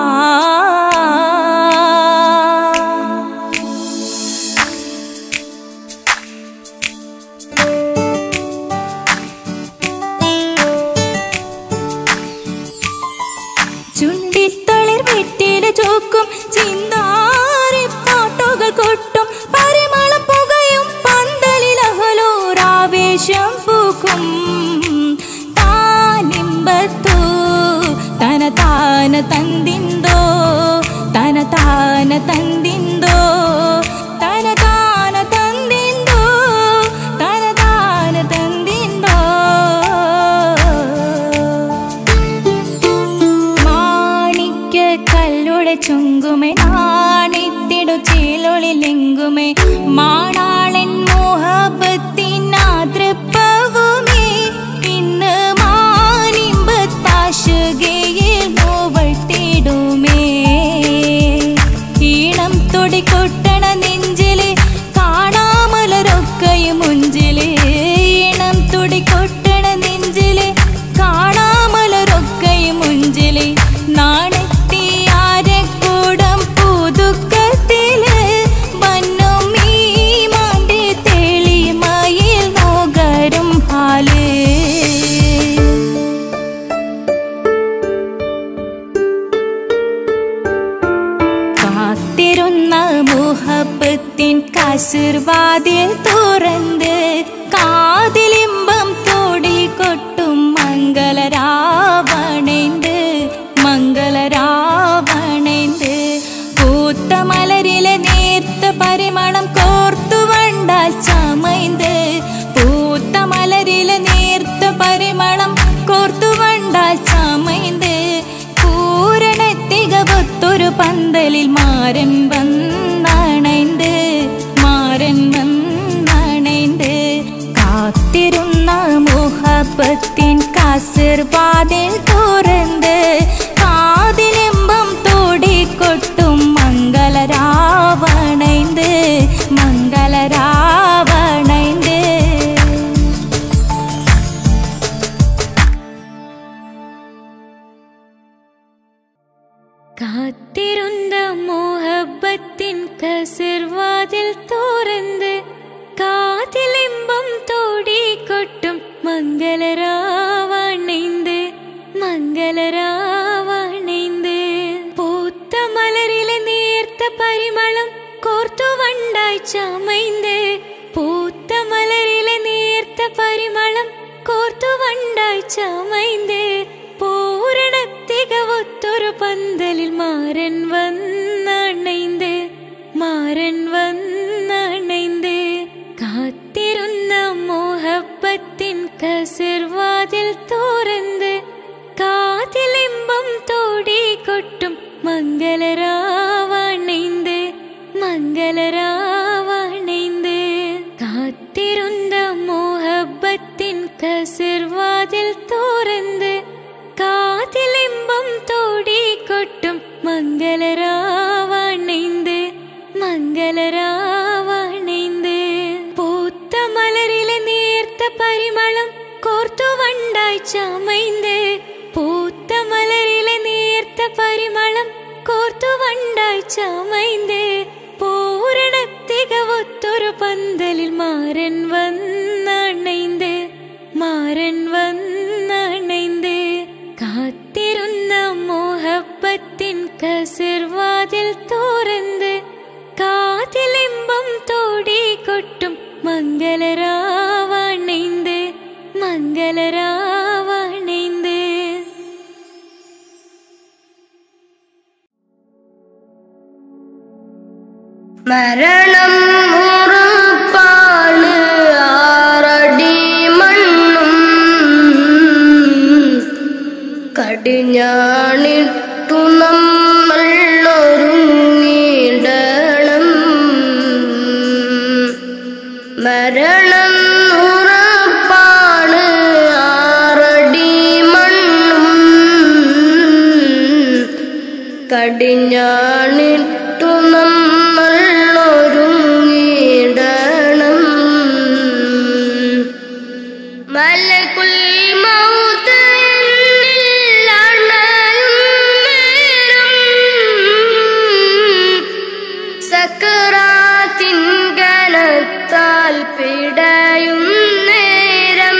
ചുണ്ടിത്തളിർ വെറ്റില ചോക്കും ചിന്താരി പാട്ടുകൾ കൊട്ടും പരിമളം പുകയും പന്തലിൽ അഹലോരാവേശം പൂക്കും താനിമ്പത്തു തന താന തന്തിന്തോ തന താന തന്തിന്തോ തന താന തന്തിന്തോ തന താന തന്തിന്തോ മാണിക്യ കല്ലുടെ ചുങ്കുമേ നാണിത്തിടു ചേലൊളിലെങ്കുമേ മാണാളൻ മോഹബത്തിനാതൃപ്പവുമേ ഇന്ന് മാനിമ്പത്താശുകയിൽ നോവട്ടിടുമേ ഈണം തൊടിക്കൊട്ടണ നെഞ്ചില് കാണാമലരൊക്കെയും മുഞ്ചില് ഈണം തൊടിക്കൊട്ടണ നെഞ്ചില് കാണാമലരൊക്കെയും മുഞ്ചില് നാണത്തിയാരെ കൂടെ കാത്തിരുന്ന മുഹബത്തിൻ കസിർവാതിൽ തുറന്ന് കാതിലിമ്പം തോടിക്കൊട്ടും മംഗളരാവണൈந்து മംഗളരാവണൈந்து കാത്തിരുന്ന മുഹബത്തിൻ കസിർവാതിൽ തുറന്ന് കാതിലിമ്പം തോടിക്കൊട്ടും മംഗളരാവണൈந்து മംഗളരാവണൈந்து പൂത്ത മലരിലെ നേർത്ത പരിമളം കോർത്തു വണ്ടായി ചമൈந்து പൂത്ത മലരിലെ നേർത്ത പരിമളം കോർത്തു വണ്ടായി ചമൈந்து പൂരണത്തികവൊത്തൊരു പന്തലിൽ മാരൻ വന്നണൈந்து മാരൻ വന്നണൈந்து കാത്തിരുന്ന മുഹബത്തിൻ കസിർവാതിൽ തുറന്ന് കാതിലിമ്പം തോടിക്കൊട്ടും മംഗളരാവണൈந்து മംഗളരാവണൈந்து കാത്തിരുന്ന മുഹബത്തിൻ കസിർവാതിൽ തുറന്ന് കാതിലിമ്പം തോടിക്കൊട്ടും മംഗളരാവണൈந்து മംഗളരാവണൈந்து പൂത്ത മലരിലെ നേർത്ത പരിമളം കോർത്തു വണ്ടായി ചമൈந்து പൂത്ത മലരിലെ നേർത്ത പരിമളം കോർത്തു വണ്ടായി ചമൈந்து പൂരണത്തികവൊത്തൊരു പന്തലിൽ മാരൻ വന്നണൈந்து മാരൻ വന്നണൈந்து കാത്തിരുന്ന മുഹബത്തിൻ കസിർവാതിൽ തുറന്ന് കാതിലിമ്പം തോടിക്കൊട്ടും മംഗളരാവണൈந்து മംഗളരാവണൈந்து മരണം ഉറപ്പാണ് ആറടി മണ്ണും കടിഞ്ഞാണിട്ടു നമ്മൾ ഒരുങ്ങിടണം മരണം ഉറപ്പാണ് ആറടി മണ്ണും കടിഞ്ഞാണിട്ടു നമ്മൾ ഒരുങ്ങിടണം മലകുൽ മൗത്ത് എന്നിൽ അണയും നേരം സക്കറാത്തിൻ കനത്താൽ പിടയും നേരം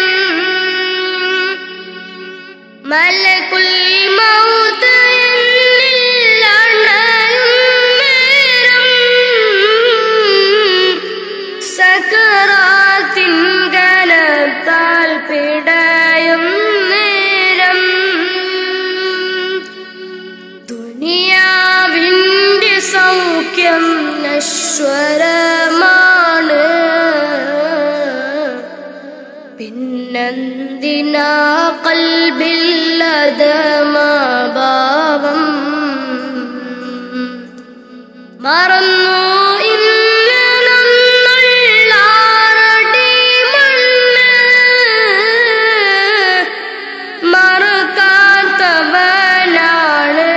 മലകുൽ മൗത്ത് എന്നിൽ അണയും നേരം സക്കറാത്തിൻ കനത്താൽ പിടയും നേരം ദുനിയാവിന്റെ സൗഖ്യം നശ്വരമാണ് പിന്നെന്തിനാ ഖൽബില്ലദമാഭാവം മറന്നു ഇന്ന് നമ്മൾആറടി മണ്ണ് മറക്കാത്തവനാണ്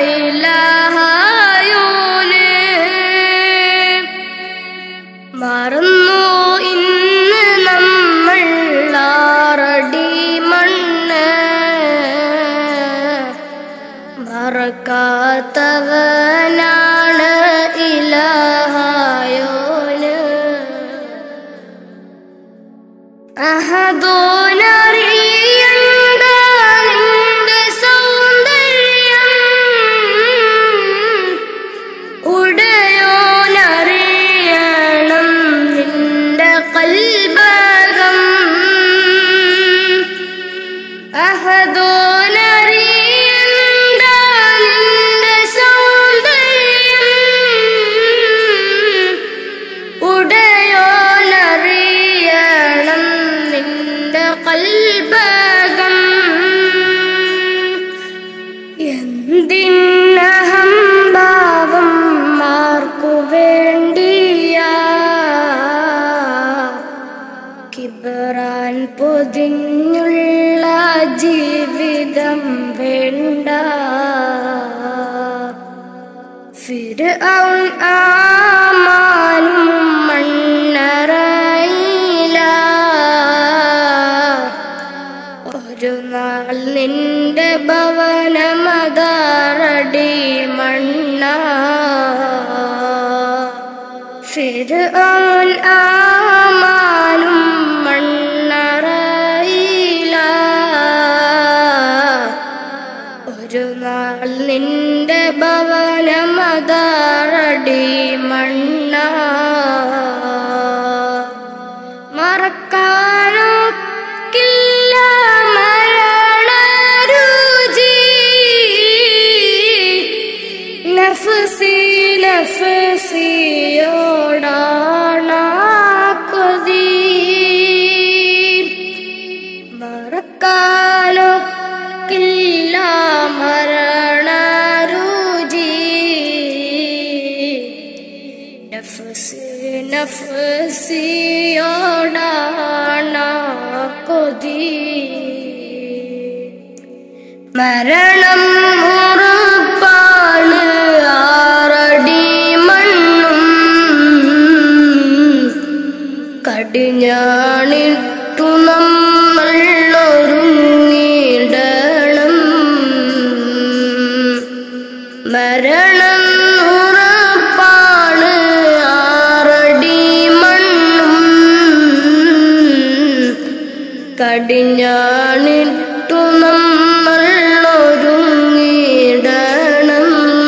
ഇലാഹായോന് മറന്നു ഇന്ന് നമ്മൾ ആറടി മണ്ണ് മറക്കാത്തവനാണ് ഇലാഹായോന് അഹദോനറിയണ്ട നിന്റെ സൗന്ദര്യം ഉടയോനറിയണം നിന്റെ കൽബകം അഹദോനറിയണ്ട നിന്റെ സൗന്ദര്യം ഉടയോനറിയണം നിന്റെ കൽബകം ഞാൻ പൊതിഞ്ഞുള്ള ജീവിതം വേണ്ട. ഫിർഔൻ ആമാനും മണ്ണറയില. ഒരു നാൾ നിന്റെ ഭവനമതാറടി മണ്ണ. ഫിർഔൻ ആമാനും മണ്ണറയില. ഒരു നാൾ നിന്റെ ഭവനമതാറടി മണ്ണ. മറക്കാനൊക്കില്ല മരണരുചി. നഫ്സി നഫ്സിയോടാണ കൊതി. മറക്കാനൊക്കില്ല മരണരുചി. നഫ്സി നഫ്സിയോടാണ കൊതി. മരണം ഉറപ്പാണ് ആറടി മണ്ണും. കടിഞ്ഞാണിട്ടു നമ്മൾ ഒരുങ്ങിടണം. മരണം ഉറപ്പാണ് ആറടി മണ്ണും. കടിഞ്ഞാണിട്ടു നമ്മൾ ഒരുങ്ങിടണം.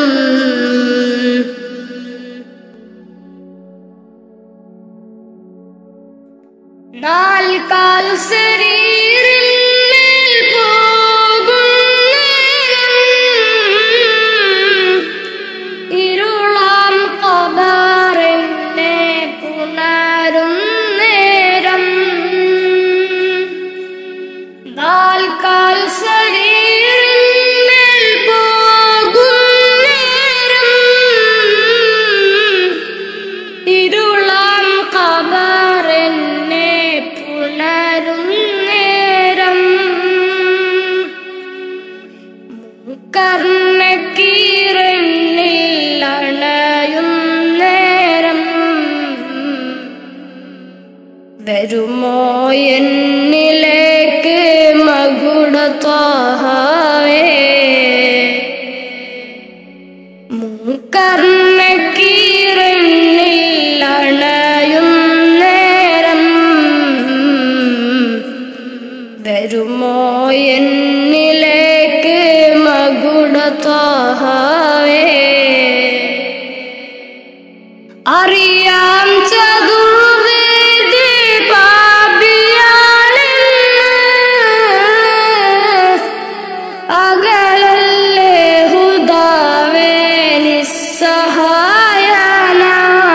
നാൽക്കാൽ ശരീരമേൽ പോകുന്നേരം. ഇരുളാം ഖബറിനെ പുണരും നേരം. നാൽക്കാൽ ശരീരമേൽ പോകുന്നേരം. ഇരുളാം ഖബറിനെ പുണരും നേരം. കർണക്കീറന്നിൽ അണയും നേരം. വരുമോ എന്നിലേക്ക് മകുട ത്വാഹവേ. കർണക്കീറന്നിൽ അണയും നേരം. വരുമോ എന്നിലേക്ക് മകുട ത്വാഹവേ. അറിയാം ചതുർവേദി പാപിയാണെന്ന്. അകലല്ലേ ഹുദാവേ നിസ്സഹായന.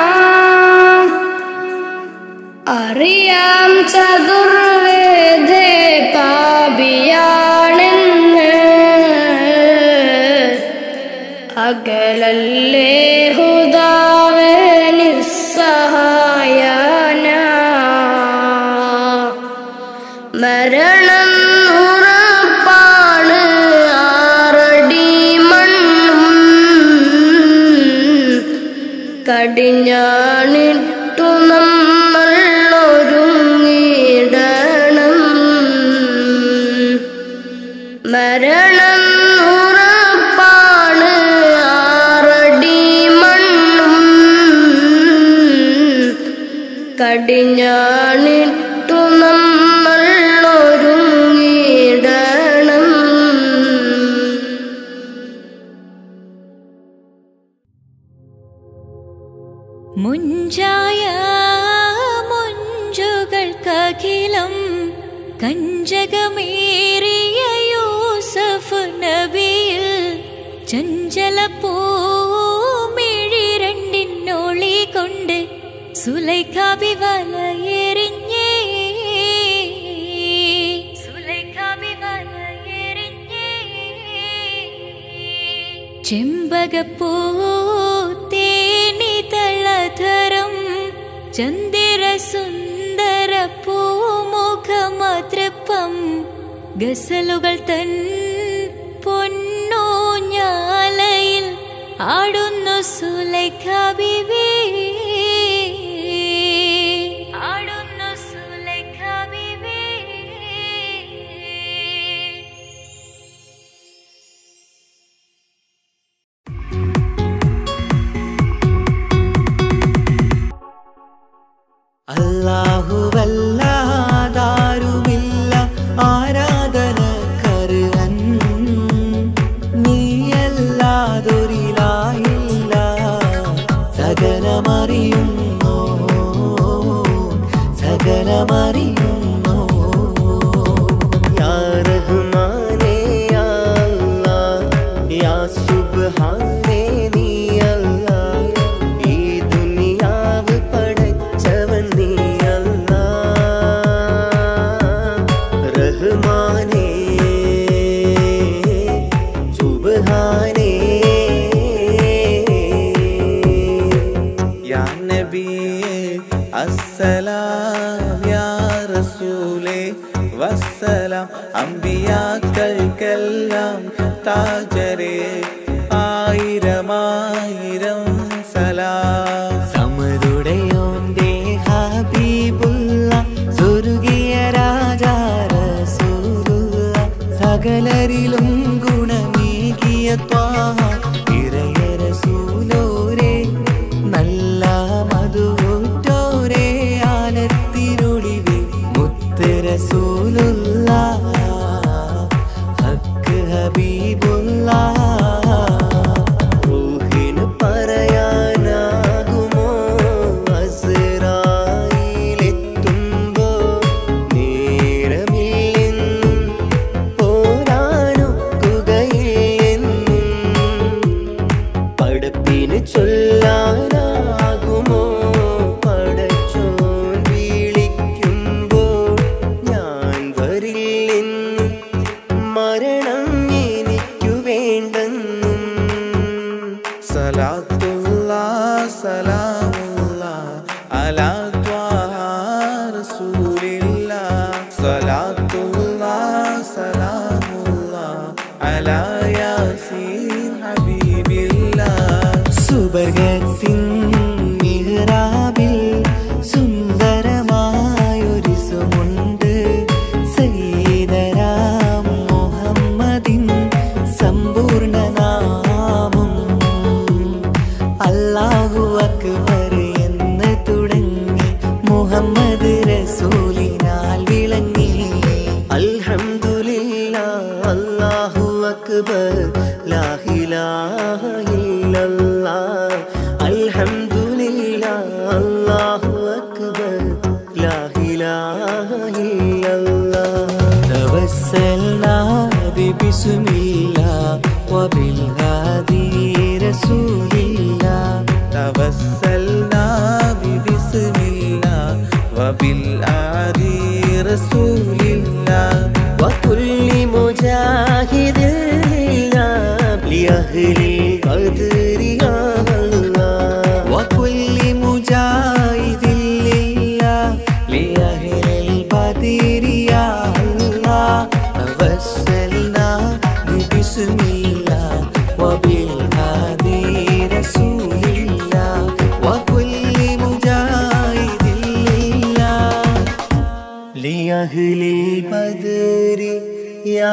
അറിയാം ചതുർവേദി പാപിയാണെന്ന്. അകലല്ലേ ഹുദാവേ നിസ്സഹായന. മരണം ഉറപ്പാണ് ആറടി മണ്ണും. കടിഞ്ഞാണിട്ടു നമ്മൾ ഒരുങ്ങിടണം. മരണം ഉറപ്പാണ് ആറടി മണ്ണും. കടിഞ്ഞാണിട്ടു നമ്മൾ ഒരുങ്ങിടണം. മുഞ്ചായ മുഞ്ചുകൾക്കഖിലം കഞ്ചകമേറിയ യൂസഫ് നബിയിൽ ചഞ്ചല പൂമിഴി രണ്ടിനൊളി കൊണ്ട് സുലൈഖാബി വലയെറിഞ്ഞേ. സുലൈഖാബി വലയെറിഞ്ഞേ. ചെമ്പകപ്പൂ തേനിതളധരം ചന്ദിര സുന്ദര പൂമുഖം ഗസലുകൾ തൻ പൊന്നൂഞ്ഞാലയിൽ ആടുന്നു സുലൈഖ ബീവി ആടുന്നു സുലൈഖ ബീവി. അല്ലാഹുവല്ലാതാരുമില്ല ആരാധനക്കർഹൻ നീയല്ലാതൊരിലായില്ല സകലമറിയുന്നോ സകലമറിയുന്നോ യാ റഹ്മാനേ യാ അല്ലാഹ് യാ സുബ്ഹാനേ നീ അല്ലാഹ് ഈ ദുനിയാവ് പടച്ചവൻ നീ അല്ലാഹ് റഹ്മാനേ സുബ്ഹാനേ യാ നബിയേ അസ്സലാം യാ റസൂലേ വസ്സലാം അമ്പിയാക്കൾക്കെല്ലാം താജരേ ആയിരമായിരം സലാം. സമരുടയോന്റെ ഹബീബുള്ള സ്വർഗീയ രാജാ റസൂലുള്ള സകലരിലും ഗുണമേകിയ ത്വാഹ ഇറയ റസൂലോരേ നല്ല മധുറ്റോരേ ആലത്തിനൊളിവേ മുത്ത് റസൂലുള്ള ഹക്ക് ഹബീബുള്ള. റൂഹിന് പറയാനാകുമോ അസ്റായിലെത്തുമ്പോ നേരമില്ലെന്നും പോരാനൊക്കുകയില്ലെന്നും പടപ്പിന് ചൊല്ലാനാകുമോ പടച്ചോൻ വിളിക്കുമ്പോൾ ഞാൻ വരില്ലെന്ന് മരണം എനിക്കു വേണ്ടെന്നും. സലാത്തുല്ലാഹ് സലാമുല്ലാഹ് അലാ ത്വാഹ റസൂലില്ലാഹ് സലാത്തുല്ലാഹ് സലാമുല്ലാഹ് അലാ യാസീൻ ഹബീബില്ലാഹ്. സുബർഗത്തിൻ മിഹ്റാബിൽ സുന്ദരമായൊരു സുമുണ്ട് സയ്യിദനാം മുഹമ്മദിൻ സമ്പൂർണ്ണ നാമം. അല്ലാഹു അക്ബർ എന്ന് തുടങ്ങി മുഹമ്മദ് റസൂലിനാൽ വിളങ്ങി. അൽഹംദുലില്ലാഹ് അല്ലാഹു അക്ബർ ലാ ഇലാഹ ഇല്ലല്ലാഹ്. അൽഹംദുലില്ലാഹ് അല്ലാഹു അക്ബർ ലാ ഇലാഹ ഇല്ലല്ലാഹ്. തവസ്സൽനാ ബിസ്മില്ലാഹ് വബിൽ ഹാദി റസൂലില്ലാഹ് തവസ്സൽനാ ബിസ്മില്ലാഹ് വബിൽ ആദി റസൂലില്ലാഹ് വകുല്ലി മുജാഹിദിൻ ലില്ലാഹ് ലിഅഹ്ലിൽ ഖദ്രി യാ അല്ലാഹ്. വകുല്ലി മുജാഹിദിൻ ലില്ലാഹ് ലിഅഹ്ലിൽ ബദരി യാ അല്ലാഹ്. തവസ്സൽനാ ബിസ്മില്ലാഹ് വബിൽ ഹാദി റസൂലില്ലാഹ് വകുല്ലി മുജാഹിദിൻ ലില്ലാഹ് ലിഅഹ്ലിൽ ബദരി യാ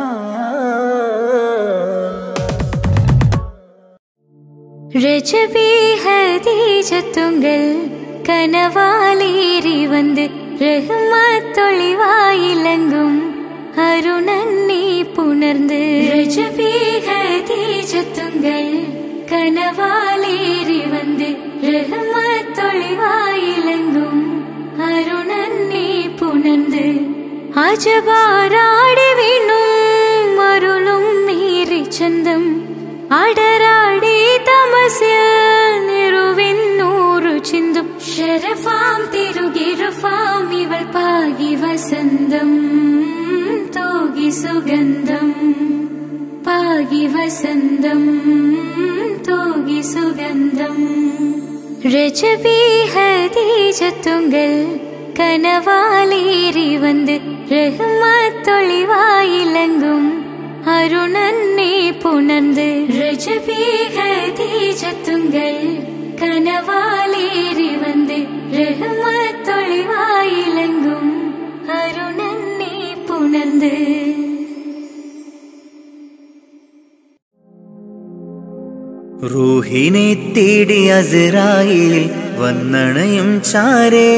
രജബി ഹദീജത്തുങ്കൽ കനവാലേറി വന്ന് റഹ്മത്തൊളിവായിലങ്കും അരുണന്നെ പുണർന്ന്. രജബി ഹദീജത്തുങ്കൽ കനവാലേറി വന്ന് റഹ്മത്തൊളിവായിലങ്കും അരുണന്നെ പുണർന്ന്. അജബാരാടി വീണും അരുളും മീറി ചന്തം അടരാടി തമസിൽ നിറുവിന്നൂറു ചിന്തും ശരഫാം തിരുകിരുഫാം ഇവൾ പാകി വസന്തം തോകി സുഗന്ധം പാകി വസന്തം തോകി സുഗന്ധം. രജബി ഹദീജത്തുങ്കൽ കനവാലേറി വന്ന് റഹ്മത്തൊളിവായിലങ്കും അരുണന്നെ പുണർന്ന് രജബീ ഖദീജത്തുങ്കൾ കനവാലേറി വന്ന് റഹ്മത്തൊളിവായിലങ്കും അരുണന്നെ പുണർന്ന് റൂഹിനെ തേടി അസ്രായീൽ വന്നണയും ചാരേ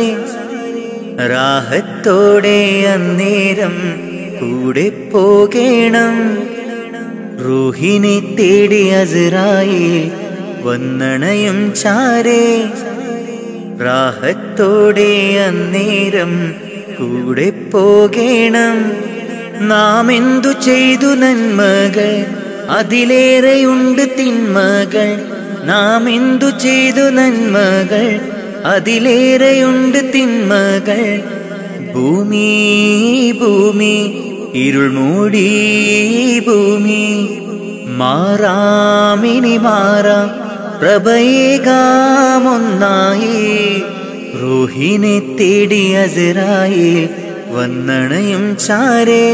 രാഹത്തോടെ അന്നേരം കൂടെ പോകേണം. റൂഹിനെ തേടി അസ്രായീൽ വന്നണയും ചാരേ രാഹത്തോടെ അന്നേരം കൂടെ പോകേണം. നാം എന്തു ചെയ്തു നന്മകൾ അതിലേറെയുണ്ട് തിന്മകൾ. നാം എന്തു ചെയ്തു നന്മകൾ അതിലേറെയുണ്ട് തിന്മകൾ. ഭൂമി ഭൂമി ഇരുൾ മൂടി ഭൂമി മാറാമിനി മാറാം പ്രഭയേകാമൊന്നായി. റൂഹിനെ തേടി അസ്രായീൽ വന്നണയും ചാരേ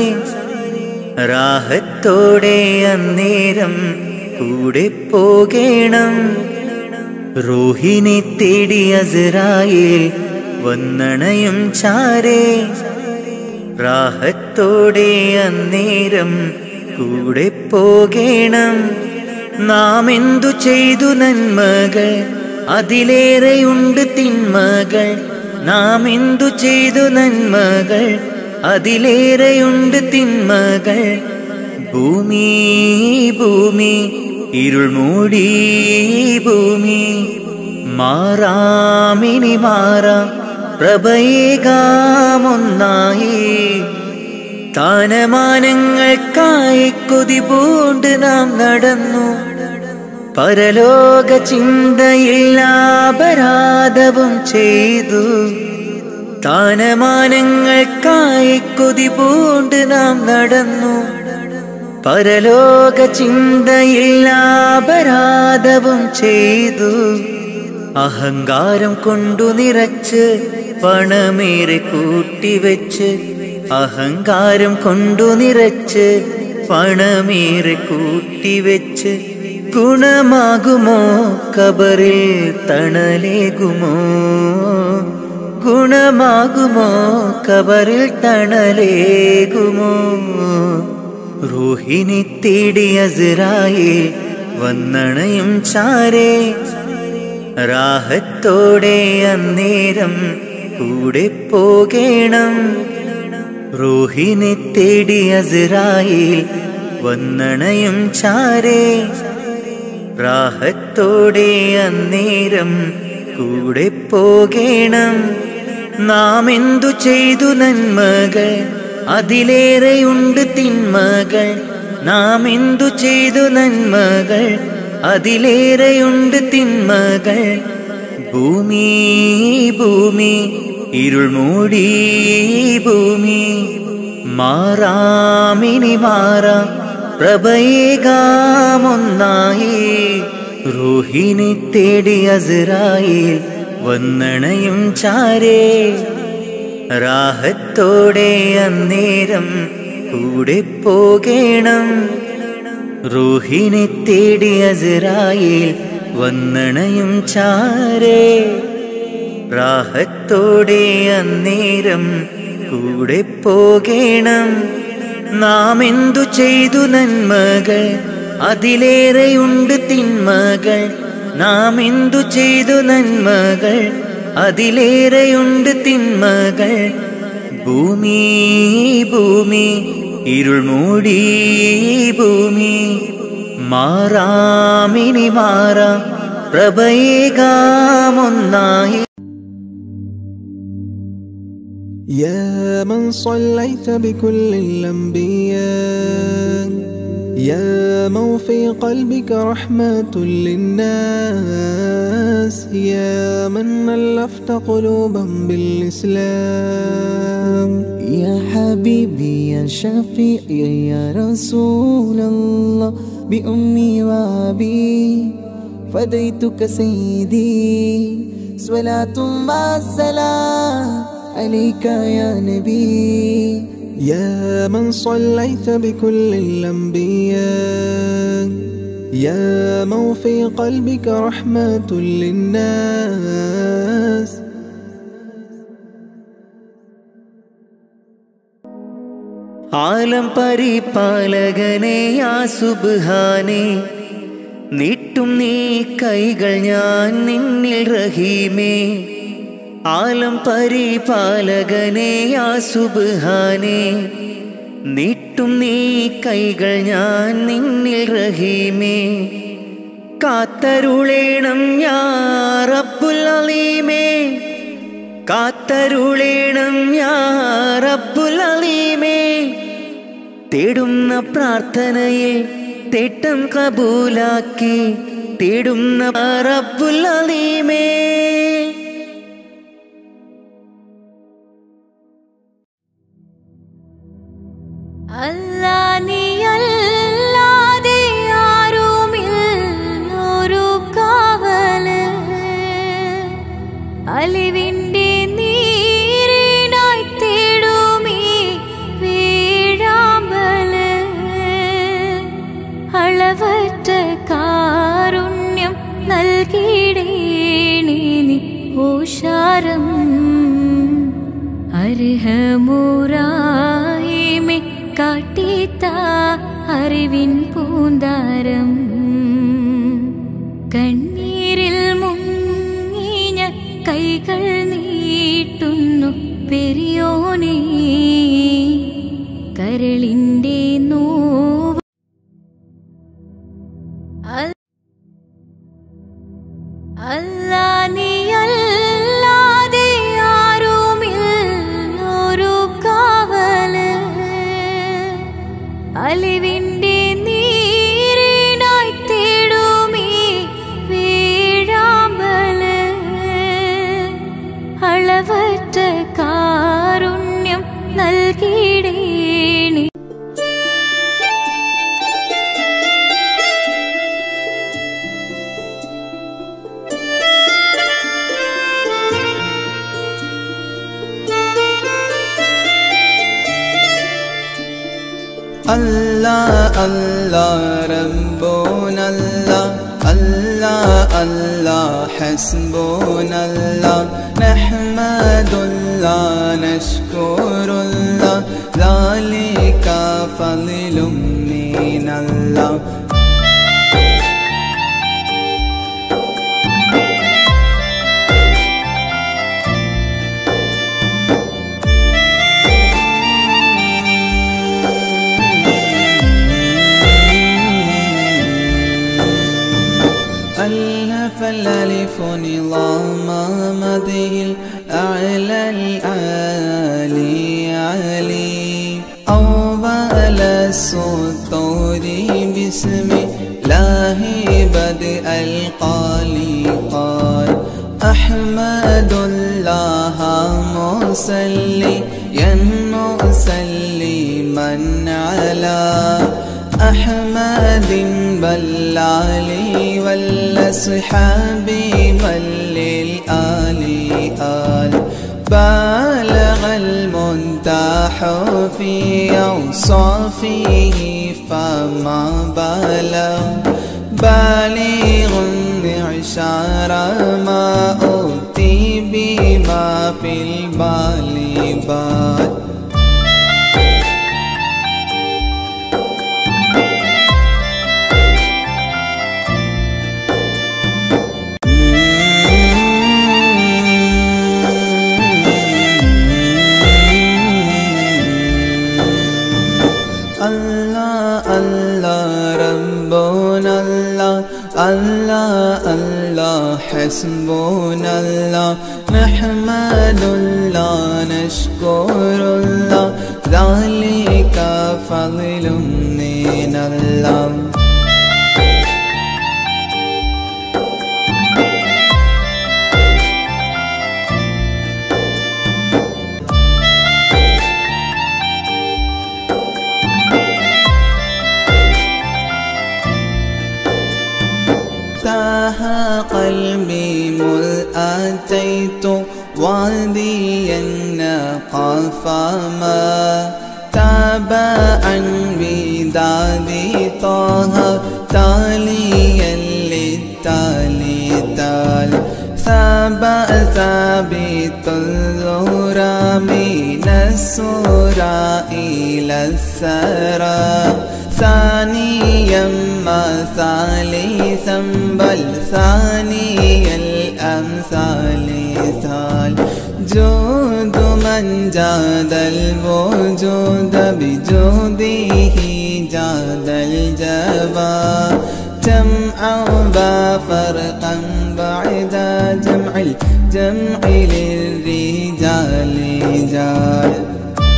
രാഹത്തോടെ അന്നേരം കൂടെ പോകേണം. റൂഹിനെ തേടി അസ്രായീൽ വന്നണയും ചാരേ രാഹത്തോടെ അന്നേരം കൂടെ പോകേണം. നാം എന്തു ചെയ്തു നന്മകൾ അതിലേറെയുണ്ട് തിന്മകൾ. നാം എന്തു ചെയ്തു നന്മകൾ അതിലേറെയുണ്ട് തിന്മകൾ. ഭൂമി ഭൂമി ഇരുൾ മൂടി ഭൂമി മാറാമിനി മാറാം പ്രഭയേകാമൊന്നായി. സ്ഥാനമാനങ്ങൾക്കായി കൊതി പൂണ്ട് നാം നടന്നു. പരലോക ചിന്തയിൽ അപരാധവും ചെയ്തു. സ്ഥാനമാനങ്ങൾക്കായി കൊതി പൂണ്ട് നാം നടന്നു. പരലോക ചിന്തയിൽ അപരാധവും ചെയ്തു. അഹങ്കാരം കൊണ്ടു നിറച്ച് പണമേറെ കൂട്ടിവെച്ച്. അഹങ്കാരം കൊണ്ടു നിറച്ച് പണമേറെ കൂട്ടിവെച്ച്. ഗുണമാകുമോ ഖബറിൽ തണലേകുമോ? ഗുണമാകുമോ ഖബറിൽ തണലേകുമോ? റൂഹിനെ തേടി അസ്രായീൽ വന്നണയും ചാരേ രാഹത്തോടെ അന്നേരം കൂടെ പോകേണം. റൂഹിനെ തേടി അസ്രായീൽ വന്നണയും ചാരേ രാഹത്തോടെ അന്നേരം കൂടെ പോകേണം. നാം എന്തു ചെയ്തു നന്മകൾ അതിലേറെയുണ്ട് തിന്മകൾ. നാം എന്തു ചെയ്തു നന്മകൾ അതിലേറെയുണ്ട് തിന്മകൾ. ഭൂമി ഭൂമി ഇരുൾ മൂടി ഭൂമി മാറാമിനി മാറാം പ്രഭയേകാമൊന്നായി. റൂഹിനെ തേടി അസ്രായീൽ വന്നണയും ചാരേ രാഹത്തോടെ അന്നേരം കൂടെ പോകേണം. റൂഹിനെ തേടി അസ്രായീൽ വന്നണയും ചാരേ രാഹത്തോടെ അന്നേരം കൂടെ പോകേണം. നാം എന്തു ചെയ്തു നന്മകൾ അതിലേറെയുണ്ട് തിന്മകൾ. നാം എന്തു ചെയ്തു നന്മകൾ അതിലേറെയുണ്ട് തിന്മകൾ. ഭൂമി ഭൂമി ഇരുൾ മൂടി ഭൂമി മാറാമിനി മാറാം പ്രഭയേകാമൊന്നായി. يا من صليت بكل الأنبياء يا من في قلبك رحمة للناس يا من ألفت قلوبا بالإسلام يا حبيبي يا شفيعي يا رسول الله بأمي وأبي فديتك سيدي صلاة والسلام عليك يا نبي يا من صليت بكل الأنبياء يا من في قلبك رحمة للناس ആലം പരിപാലകനെ യാ സുബ്ഹാനേ നീട്ടും നീ കൈകൾ ഞാൻ നിന്നിൽ റഹീമേ ആലം പരിപാലകനെ യാ സുബ്ഹാനേ നീട്ടും നീ കൈകൾ ഞാൻ നിന്നിൽ റഹീമേ കാത്തരുളേണം യാ റബ്ബുൽ അലീമേ കാത്തരുളേണം യാ റബ്ബുൽ അലീമേ തേടുന്ന പ്രാർത്ഥനയിൽ തേട്ടം കബൂലാക്കി തേടുന്ന റബ്ബുൽ അലീമേ അല്ലാ നീ അല്ലാതെ ആരുമില്ലൊരു കാവല് അലിവിന്റെ നീരിനായി തേടുമീ വീഴാമ്പല് അളവറ്റ കാരുണ്യം നൽകിടേണേ നീ ഓശാരം അർഹമുറാഹിമേ കാട്ടിത്താ അറിവിൻ പൂന്താരം കണ്ണീരിൽ മുങ്ങിഞ്ഞ കൈകൾ നീട്ടുന്നു പെരിയോനേ കരളിന്റെ നോവ് അല്ലാ നീ അല്ലാതെ ആരുമില്ലൊരു കാവല് അലിവിന്റെ നീരിനായി തേടുമീ വീഴാമ്പല് അളവറ്റ കാരുണ്യം നൽകിടേണേ الله الله ربنا الله الله الله حسبنا الله نحمد الله نشكر الله ذلك فضل من الله فالألف نظام مده الأعلى العالي علي أول السطور بسم الله بدء القالي قال أحمد الله مسليا مسلما على أحمد بالعلي والأصحاب بل للآل آل بالغ المنتاح في أوصافه فما بلغ بالغ معشار ما أوتي بما في البال بال الله الله حسبنا الله نحمد الله نشكر الله ذلك فضل من الله قلبي مذ أتيت وادي فما تابعا بداد طه تاليا للتالي تال ثابا ثابت الزهرى من السورى إلى الثرى ثانيا ما ثالثا بل ثاني الأمثال ثال جود من جاد الوجود بجوده جاد الجبا جمعا وفرقا بعد جمع الجمع للرجال جال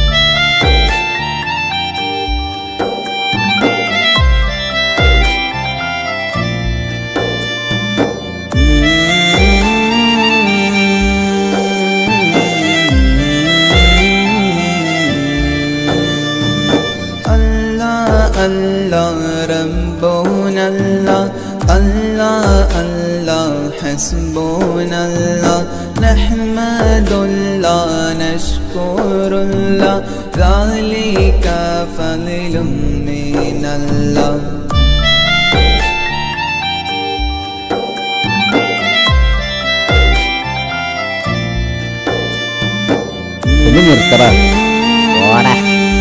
الله ربنا الله الله الله حسبنا الله نحمد الله نشكر الله ذلك فضل من الله Ini nyerterah. Wadah.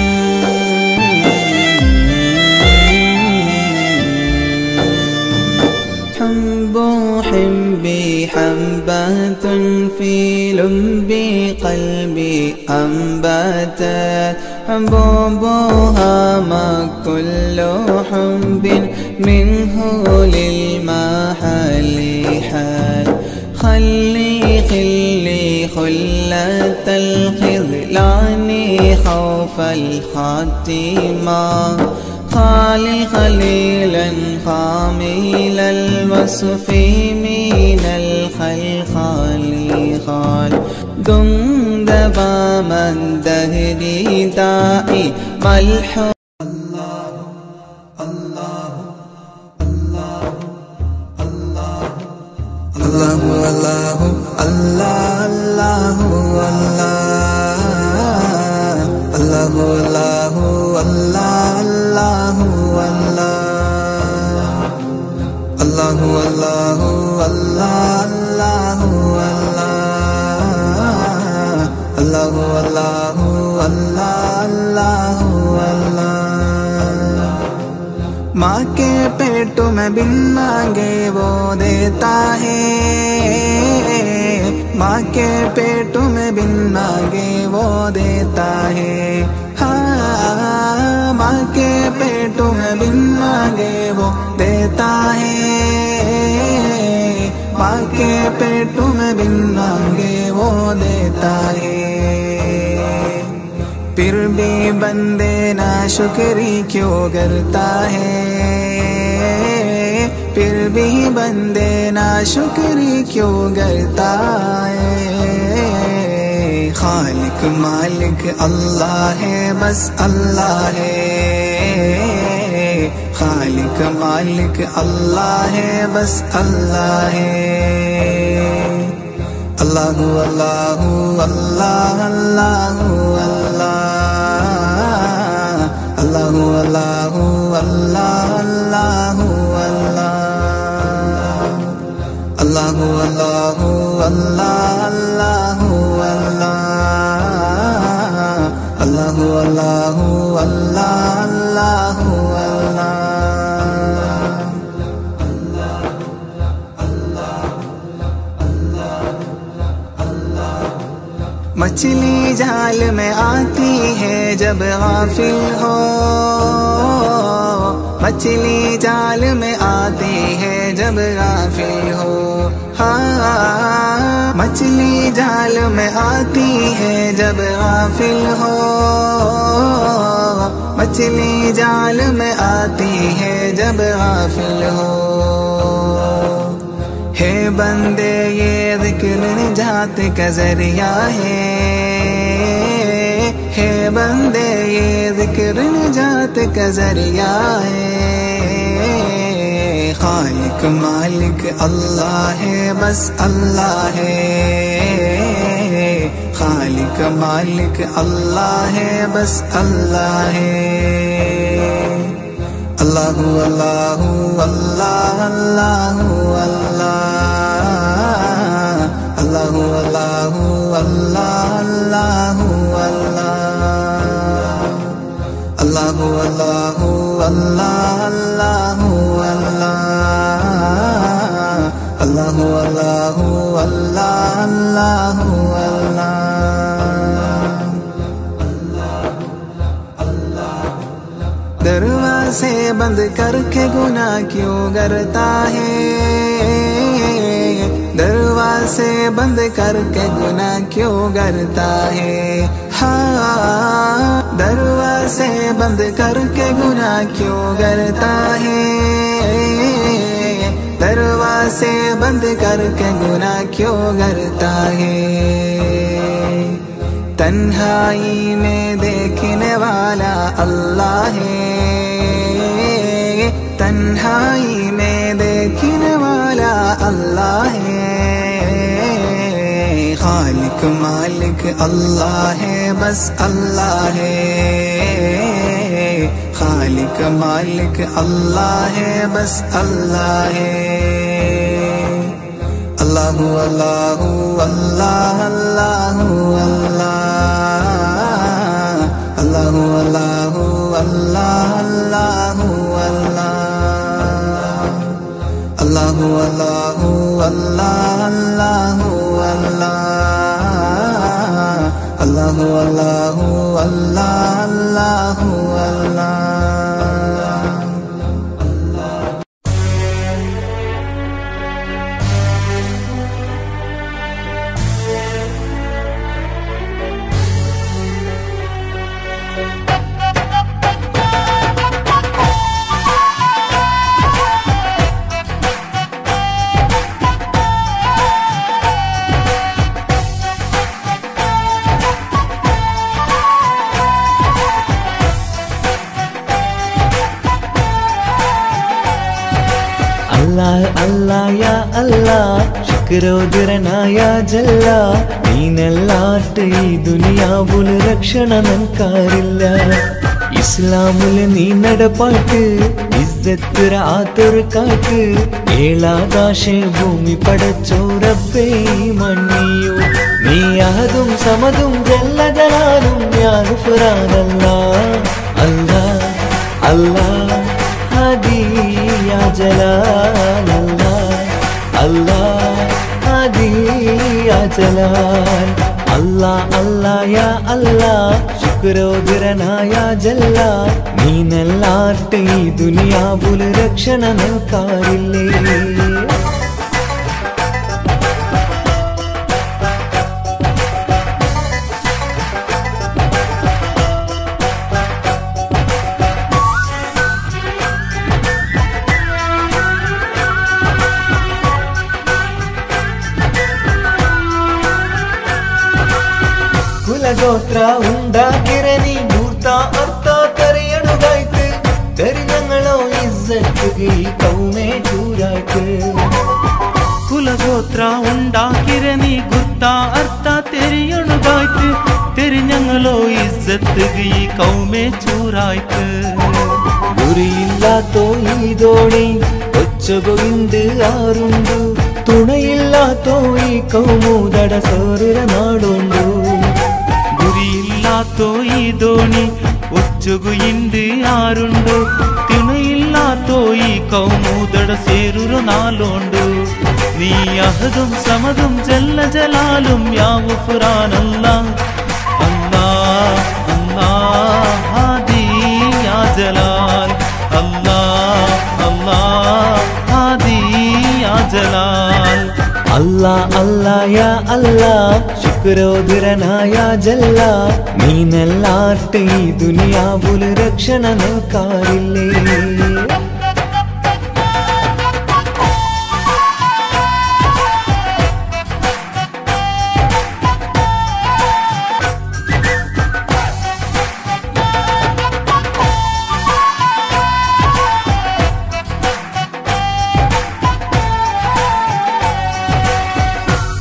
حبي حبات في لب قلبي أنبتت حبوبها ما كل حب منه للمحل حال خلي خلي خلة الخذلان خوف الخاتمة خالي خليلا خامل الوصف من الخلخال خال دندبا من دهري دائي ملحو الله الله الله الله الله الله الله الله الله الله الله الله الله الله الله الله الله माँ के पेट में बिन मांगे वो देता है माँ के पेट में बिन मांगे वो देता है हाँ माँ के पेट में बिन मांगे वो देता है माँ के पेट में बिन मांगे वो देता है फिर भी बंदे ना शुक्री क्यों करता है फिर भी बंदे ना शुक्री क्यों करता है खालिक मालिक अल्लाह है बस अल्लाह है खालिक मालिक अल्लाह है बस अल्लाह है अल्लाह अल्लाह अल्लाह अल्लाह अल्लाह अल्लाह अल्लाह अल्लाह अल्लाह अल्लाह अल्लाह अल्लाह अल्लाह अल्लाह अल्लाह मछली जाल में आती है जब गाफिल हो मछली जाल में आती है जब गाफिल हो हाँ मछली जाल में आती है जब गाफिल हो मछली जाल में आती है जब गाफिल हो है बंदे ये ज़िक्र निजात का ज़रिया है है बंदे ये ज़िक्र निजात का ज़रिया है खालिक मालिक अल्लाह है बस अल्लाह है खालिक मालिक अल्लाह है बस अल्लाह है अल्लाहु अल्लाहु अल्लाह अल्लाहु अल्लाह अल्लाहु अल्लाहु अल्लाह अल्लाहु अल्लाह अल्लाहु अल्लाहु अल्लाह अल्लाहु अल्लाह अल्लाहु अल्लाहु अल्लाह अल्लाहु अल्लाह दरवाजे बंद करके गुनाह क्यों करता है दरवाजे बंद करके गुनाह क्यों करता है हाँ दरवाजे बंद करके गुनाह क्यों करता है दरवाजे बंद करके गुनाह क्यों करता है तन्हाई में देखने वाला अल्लाह है तन्हाई में देखने वाला अल्लाह है खालिक मालिक अल्लाह है बस अल्लाह है खालिक मालिक अल्लाह है बस अल्लाह है अल्लाहु अल्लाहु अल्लाह अल्लाहु अल्लाह अल्लाहु अल्लाहु अल्लाह अल्लाहु अल्लाह अल्लाहु अल्लाहु अल्लाह अल्लाहु अल्लाह अल्लाहु अल्लाहु अल्लाह अल्लाहु अल्लाह അല്ലാ യാ അല്ലാ ശുക്രോദരനായ ജല്ല നീനല്ലാട്ട് ഈ ദുനിയാവുല് രക്ഷണ നൻകാരില്ല ഇസ്ലാമുല് നീ നടപ്പാട്ട് ഇസ്സത്ത് ആത്തൊരു കാട്ട് ഏഴാകാശ ഭൂമി പടച്ചോറപ്പേ മണ്ണിയോ നീ അഹദും സമതും ജല്ല ജലാലും യാ ഗുഫ്രാനല്ലാ അല്ലാ അല്ലാ ഹദി യാ ജലാൽ അല്ലാ അല്ലാ ഹദി യാ ജലാൽ അല്ലാ അല്ലാ യാ അല്ലാ ശുക്രോദരനായ ജല്ല നീനല്ലാട്ട് ഈ ദുനിയാവുല് രക്ഷണ നൽകാറില്ലേ കുലഗോത്ര ഉണ്ടാക്കിരനി മൂർത്ത അർത്ഥ തെറിയണുകായ്ക്ക് തെരിഞ്ഞങ്ങളോ ഇസ്സത്ത് ഈ കൗമേ ചൂരായ്ക്ക് കുലഗോത്ര ഉണ്ടാക്കിരനി ഗുർത്ത അർത്ഥ തെരിയണുകായ്ക്ക് തെരിഞ്ഞങ്ങളോ ഇസ്സത്ത് ഈ കൗമേ ചൂരായ്ക്ക് ഗുരിയില്ലാത്തോ ഈ ദോണി ഒച്ചകൊയിണ്ട് ആറുണ്ടു തുണയില്ലാത്തോ ഈ കൗമൂതട സോറിര നാടുണ്ടു ಗುರಿಯಿಲ್ಲಾತೋ ಈ ದೋಣಿ ಒಚ್ಚುಗು ಇಂಡಿ ಆರುಂಡು ತಿಣಯಿಲ್ಲಾತೋ ಈ ಕೌಮೂದಡ ಸೇರುರು ನಾಲೋಂಡು ನೀ ಅಹದುಂ ಸಮದುಂ ಜಲ್ಲ ಜಲಾಲುಂ ಯಾ ಗುಫ್ರಾನಲ್ಲಾ ಅಲ್ಲಾ ಅಲ್ಲಾ ಹಾದಿ ಯಾ ಜಲಾಲ್ ಅಲ್ಲಾ ಅಲ್ಲಾ ಹಾದಿ ಯಾ ಜಲಾಲ್ അല്ലാ അല്ലാ യാ അല്ലാ ശുക്രോദരനായ ജല്ല നീനല്ലാട്ട് ഈ ദുനിയാവുല് രക്ഷണ നൽകാറില്ലേ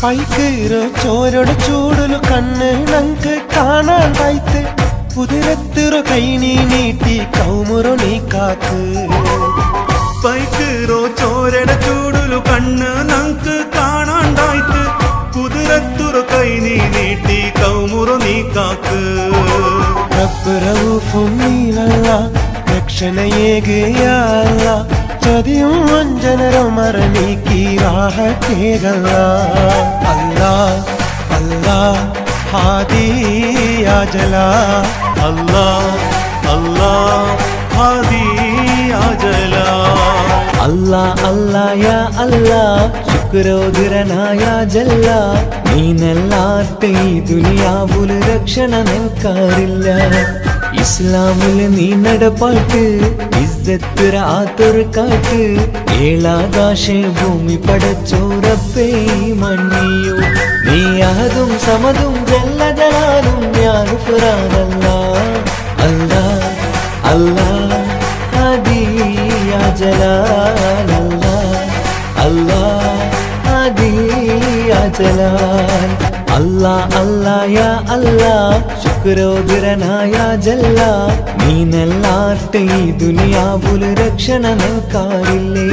പൈക്കീറോ ചോരയുടെ ചൂടಲು കണ്ണ് നങ്ക് കാണാണ്ടായിത്ത് കുതിരത്തിറോ കൈ നീ നീട്ടി കൗമുറോ നീ കാക്ക് പൈക്കീറോ ചോരയുടെ ചൂടಲು കണ്ണ് നങ്ക് കാണാണ്ടായിത്ത് കുതിരത്തിറോ കൈ നീ നീട്ടി കൗമുറോ നീ കാക്ക് റബ്ബ് റഊഫും നീനല്ല രക്ഷണയേകയല്ല ചതിയും വഞ്ചനരോ മറനീക്കി റാഹത്തേകല്ല അല്ലാ അല്ലാ ഹാദിയാ ജലാ അല്ലാ അല്ലാ ഹാദിയാ ജലാ അല്ലാ അല്ലാ യാ അല്ലാ ശുക്രോധരനായ ജല്ല നീനല്ലാത്ത ഈ ദുനിയാവുല് രക്ഷണ നിൽക്കാറില്ല ഇസ്ലാമില് നീ നടപ്പാട്ട് ഇസ്സത്ത് ആത്തൊരു കാട്ട് ഏഴാകാശ ഭൂമി പടച്ചോറപ്പേ മണ്ണിയോ നീ അഹദും സമതും ജല്ല ജലാലും ഞാൻ ഫുറാനല്ലാ അല്ലാ അല്ലാ ഹാദിയാ ജലാൽ അല്ലാ അല്ലാ ഹാദിയാ ജലാൽ അല്ലാ അല്ലാ യാ അല്ലാ ശുക്രോധരനായ ജല്ല നീനല്ലാത്ത ഈ ദുനിയാവുല് രക്ഷണ നിൽക്കാറില്ലേ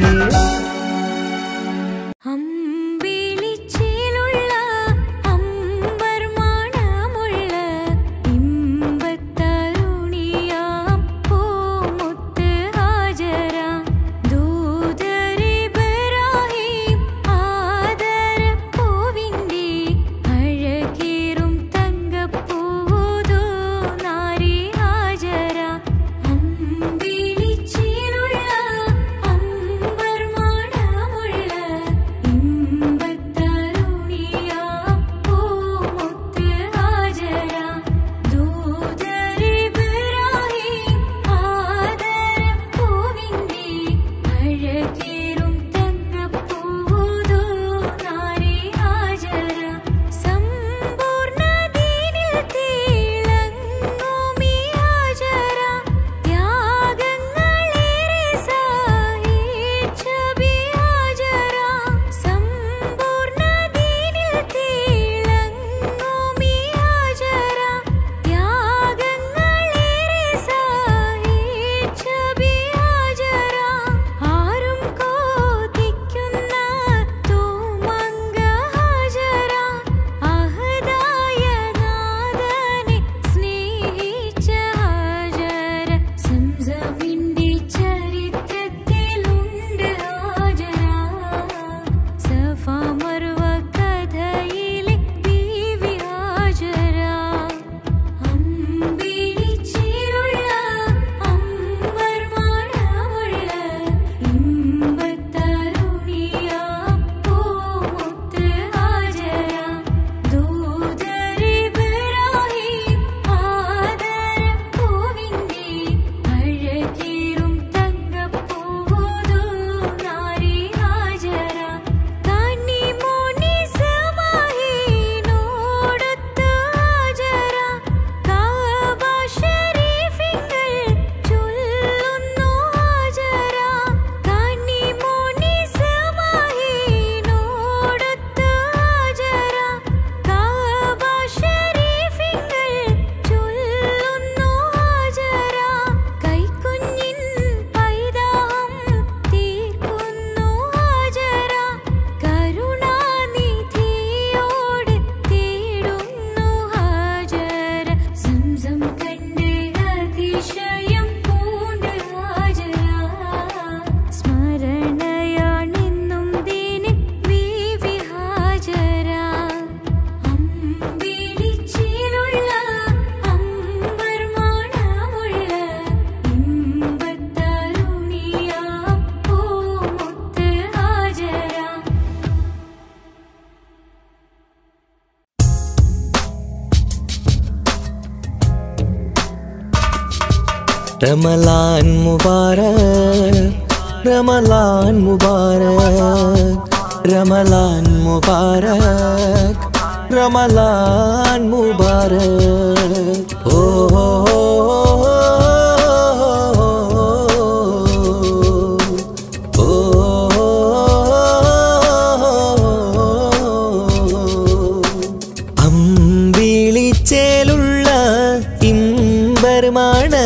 रमलान मुबारक रमलान मुबारक रमलान मुबारक रमलान मुबारक ओ हो हो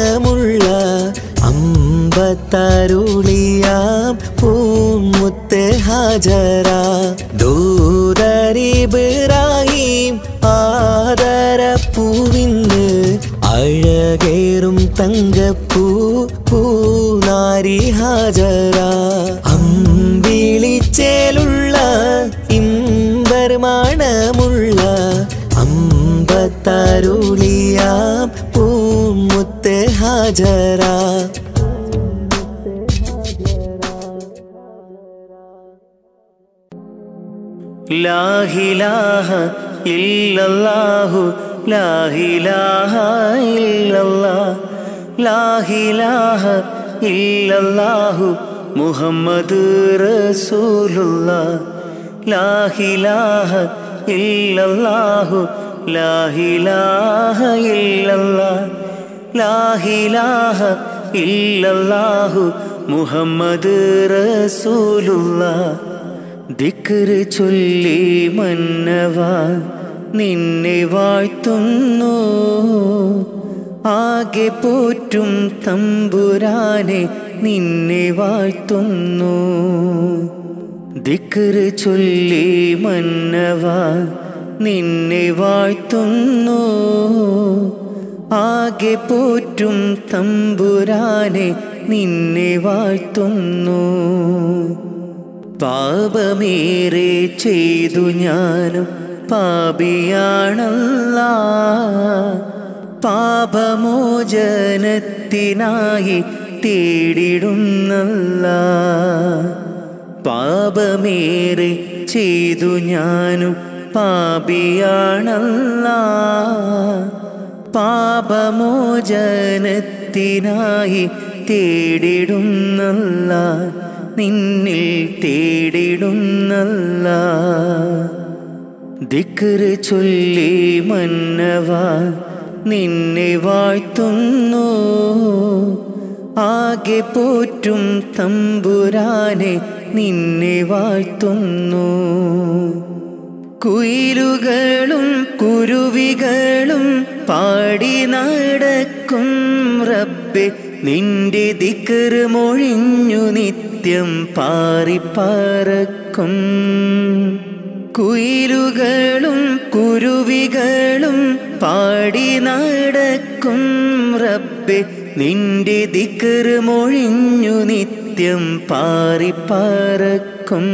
മണമുള്ള അമ്പത്തരുളിയാം പൂമുത്ത് ഹാജറ ദൂതരിബ്രാഹിം ആദരപ്പൂവിന്ന് അഴകേറും തങ്കപ്പൂ പൂനാരി ഹാജറ അമ്പിളിച്ചേലുള്ള ഇമ്പർമണമുള്ള അമ്പത്തരുളിയാം പൂമുത്ത് ഹാജറ ലാ ഇലാഹ ഇല്ലല്ലാഹു ലാ ഇലാഹ ഇല്ലല്ലാഹ് ലാ ഇലാഹ ഇല്ലല്ലാഹു മുഹമ്മദ് റസൂലുള്ളാഹ് ലാ ഇലാഹ ഇല്ലല്ലാഹു ലാ ഇലാഹ ഇല്ലല്ലാഹ് ലാ ഇലാഹ ഇല്ലല്ലാഹു മുഹമ്മദ് റസൂലുള്ളാഹ് ദിക്റ് ചൊല്ലി മന്നവാ നിന്നെ വാഴ്ത്തുന്നു ആകെ പോറ്റും തമ്പുരാനെ നിന്നെ വാഴ്ത്തുന്നു ദിക്റ് ചൊല്ലി മന്നവാ നിന്നെ വാഴ്ത്തുന്നു ആകെ പോറ്റും തമ്പുരാനെ നിന്നെ വാഴ്ത്തുന്നു പാപമേറെ ചെയ്തു ഞാനും പാപിയാണല്ലാ പാപമോചനത്തിനായി തേടിടുന്നല്ലാ പാപമേറെ ചെയ്തു ഞാനും പാപിയാണല്ലാ പാപമോചനത്തിനായി തേടിടുന്നല്ലാ നിന്നിൽ തേടിടുന്നല്ലാ ദിക്റ് ചൊല്ലി മന്നവാ നിന്നെ വാഴ്ത്തുന്നു ആകെ പോറ്റും തമ്പുരാനെ നിന്നെ വാഴ്ത്തുന്നു കുയിലുകളും കുരുവികളും പാടി നടക്കും റബ്ബേ നിന്റെ ദിക്റ് മൊഴിഞ്ഞു നിത്യം പാറിപ്പറക്കും കുയിലുകളും കുരുവികളും പാടി നടക്കും റബ്ബേ നിന്റെ ദിക്റ് മൊഴിഞ്ഞു നിത്യം പാറിപ്പറക്കും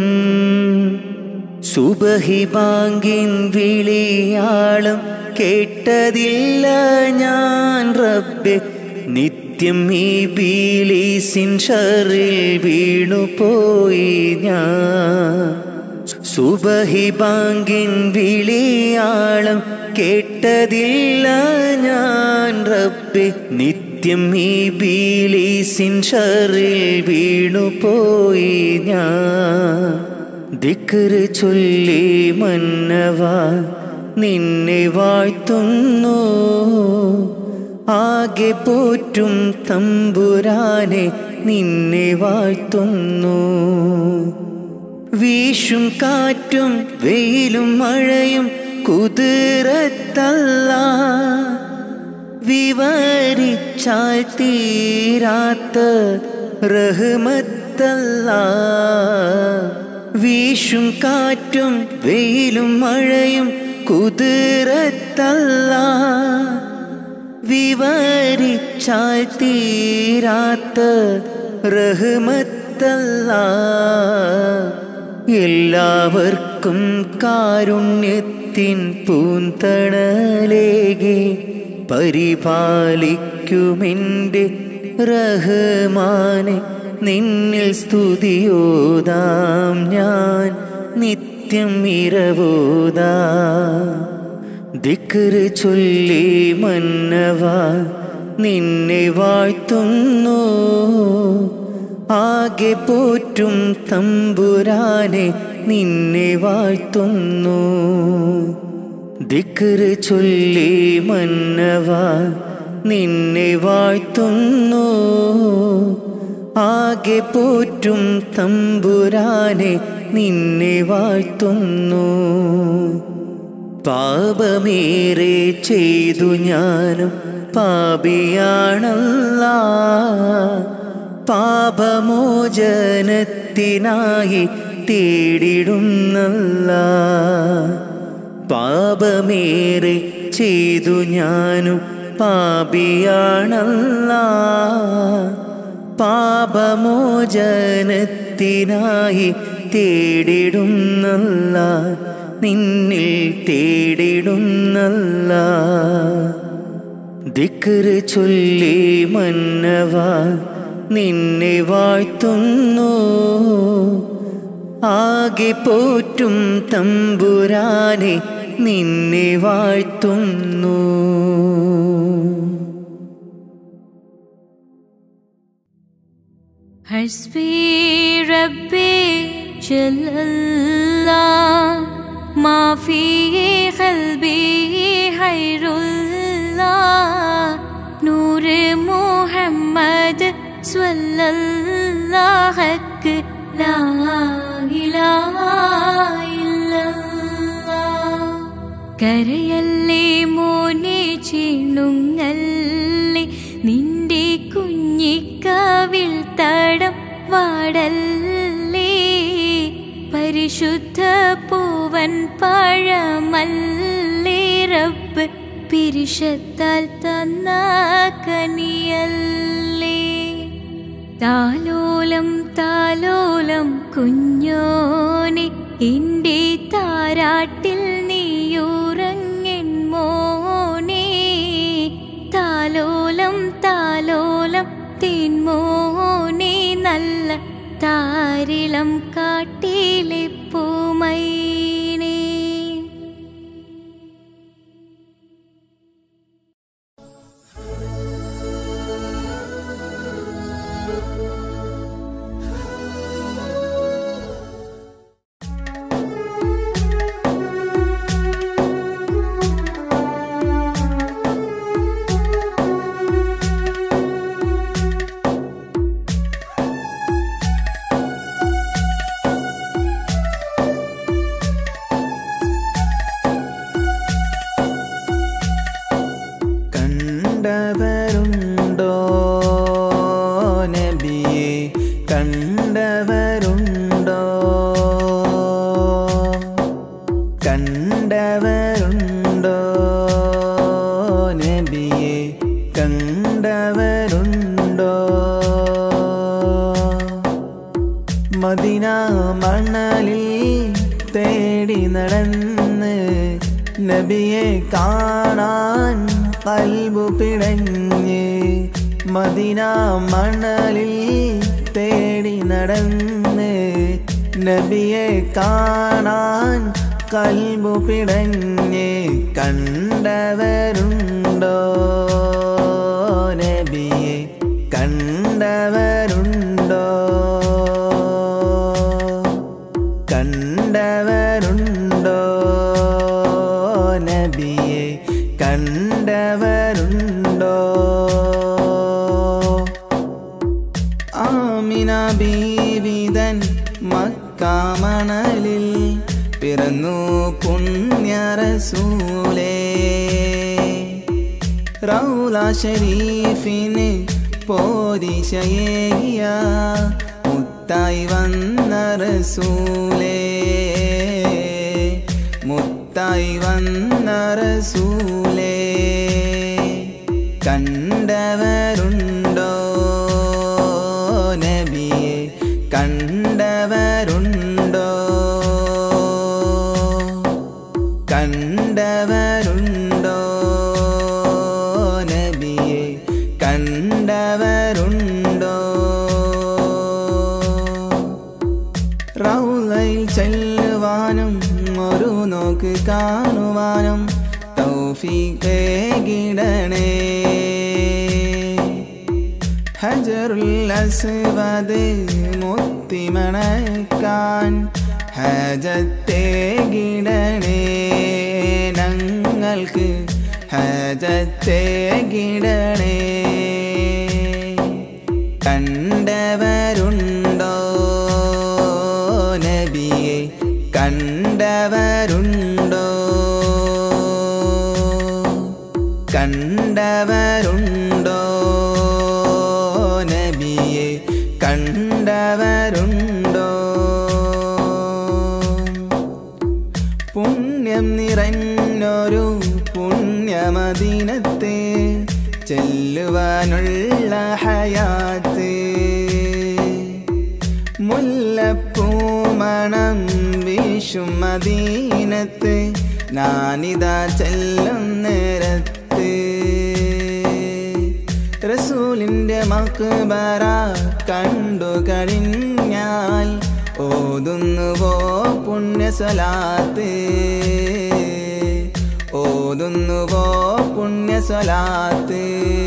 സുബഹി ബാങ്കിൻ വിളിയാളം കേട്ടതില്ല ഞാൻ റബ്ബേ നിത്യം ഈ ബീലീസിൻ ഷറിൽ വീണുപോയി ഞാൻ സുബഹി ബാങ്കിൻ വിളിയാളം കേട്ടതില്ല ഞാൻ റബ്ബേ നിത്യം ഈ ബീലീസിൻ ഷറിൽ വീണുപോയി ഞാൻ ദിക്റ് ചൊല്ലി മന്നവാ നിന്നെ വാഴ്ത്തുന്നു ആകെ പോറ്റും തമ്പുരാനെ നിന്നെ വാഴ്ത്തുന്നു വീശും കാറ്റും വെയിലും മഴയും കുതിരത്തല്ലാ വിവരിച്ചാൽ തീരാത്ത റഹ്മത്തല്ലാ വീശും കാറ്റും വെയിലും മഴയും കുതിരത്തല്ലാ വിവരിച്ചാൽ തീരാത്ത റഹ്മത്തല്ലാ എല്ലാവർക്കും കാരുണ്യത്തിൻ പൂന്തണലേകെ പരിപാലിക്കുമെൻ്റെ റഹ്മാനെ നിന്നിൽ സ്തുതിയോതാം ഞാൻ നിത്യം ഇരവോതാം ദിക്റ് ചൊല്ലി മന്നവാ നിന്നെ വാഴ്ത്തുന്നു ആകെ പോറ്റും തമ്പുരാനെ നിന്നെ വാഴ്ത്തുന്നു ദിക്റ് ചൊല്ലി മന്നവാ നിന്നെ വാഴ്ത്തുന്നു ആകെ പോറ്റും തമ്പുരാനെ നിന്നെ വാഴ്ത്തുന്നു പാപമേറെ ചെയ്തു ഞാനും പാപിയാണല്ലാ. പാപമോചനത്തിനായി തേടിടുന്നല്ലാ. പാപമേറെ ചെയ്തു ഞാനും പാപിയാണല്ലാ. പാപമോചനത്തിനായി തേടിടുന്നല്ലാ. നിന്നിൽ തേടിടുന്നല്ലാ. ദിക്റ് ചൊല്ലി മന്നവാ നിന്നെ വാഴ്ത്തുന്നു. ആകെ പോറ്റും തമ്പുരാനെ നിന്നെ വാഴ്ത്തുന്നു. ഹസ്ബി റബ്ബി ജല്ലല്ലാഹ് മാ ഫീ ഖൽബി ഖൈറുല്ലാഹ് നൂറ് മുഹമ്മദ് സ്വല്ലല്ലാഹു അലൈഹി ലാ ഇലാഹ ഇല്ലല്ലാഹ്. കരയല്ലേ മോനെ ചിണുങ്ങല്ലേ നിന്റെ കുഞ്ഞിക്കവിൽ തടം വാടല്ലേ. പരിശുദ്ധ പൂവൻ പഴമല്ലേ റബ്ബ് പിരിശത്താൽ തന്ന കനിയല്ലേ. താലോലം താലോലം കുഞ്ഞോനെ എൻ്റെ താരാട്ടിൽ നീയുറങ്ങൻ മോനെ. താലോലം താലോലം തേൻമോനെ നല്ല താരിളം കാട്ടിലെ പൂമൈനേ. കണ്ടവരുണ്ടോ നബിയെ കണ്ടവരുണ്ടോ. കണ്ടവരുണ്ടോ നബിയെ കണ്ടവരുണ്ടോ. മദീന മണലിൽ തേടി നടന്ന് നബിയെ കാണാൻ ഖൽബു പിടഞ്ഞ്. മദീന മണലിൽ തേടി നടന്ന് നബിയെ കാണാൻ ഖൽബു പിടഞ്ഞ്. കണ്ടവരുണ്ടോ നബിയെ കണ്ടവരുണ്ടോ. കണ്ടവരുണ്ടോ നബിയെ കണ്ടവരുണ്ടോ. ആമിന ബീവിതൻ മക്കാമണലിൽ പിറന്നു പുണ്യ റസൂലേ. റൗള ശരീഫിന് പോരിശയേകിയ മുത്തായി വന്ന റസൂലേ. മുത്തായി വന്ന റസൂലേ. കണ്ടവരുണ്ടോ നബിയെ കണ്ടവരുണ്ടോ. കണ്ടവരുണ്ടോ നബിയെ കണ്ടവരുണ്ടോ. റൗളയിൽ ചെല്ലുവാനും ഒരു നോക്ക് കാണുവാനും തൗഫീഖ് ഏകിടണേ. ഹജറുൽ അസ്വദ് മുത്തിമണക്കാൻ ഹജത്തേകിടണേ. ഞങ്ങൾക്ക് ഹജത്തേകിടണേ. കണ്ടവരുണ്ടോ നബിയെ കണ്ടവരുണ്ടോ. കണ്ടവരുണ്ടോ കണ്ടവരുണ്ടോ പുണ്യം നിറഞ്ഞൊരു പുണ്യമദീനത്തെ ചെല്ലുവാനുള്ള ഹയാത്ത് മുല്ലപ്പൂമണം വീശും മദീനത്ത് ഞാനിതാ ചെല്ലും നേരത്ത് റസൂലിൻ്റെ മക്ബറ കണ്ടു കഴിഞ്ഞാൽ ഓതുന്നുവോ പുണ്യസ്വലാത്ത് ഓതുന്നുവോ പുണ്യസ്വലാത്ത്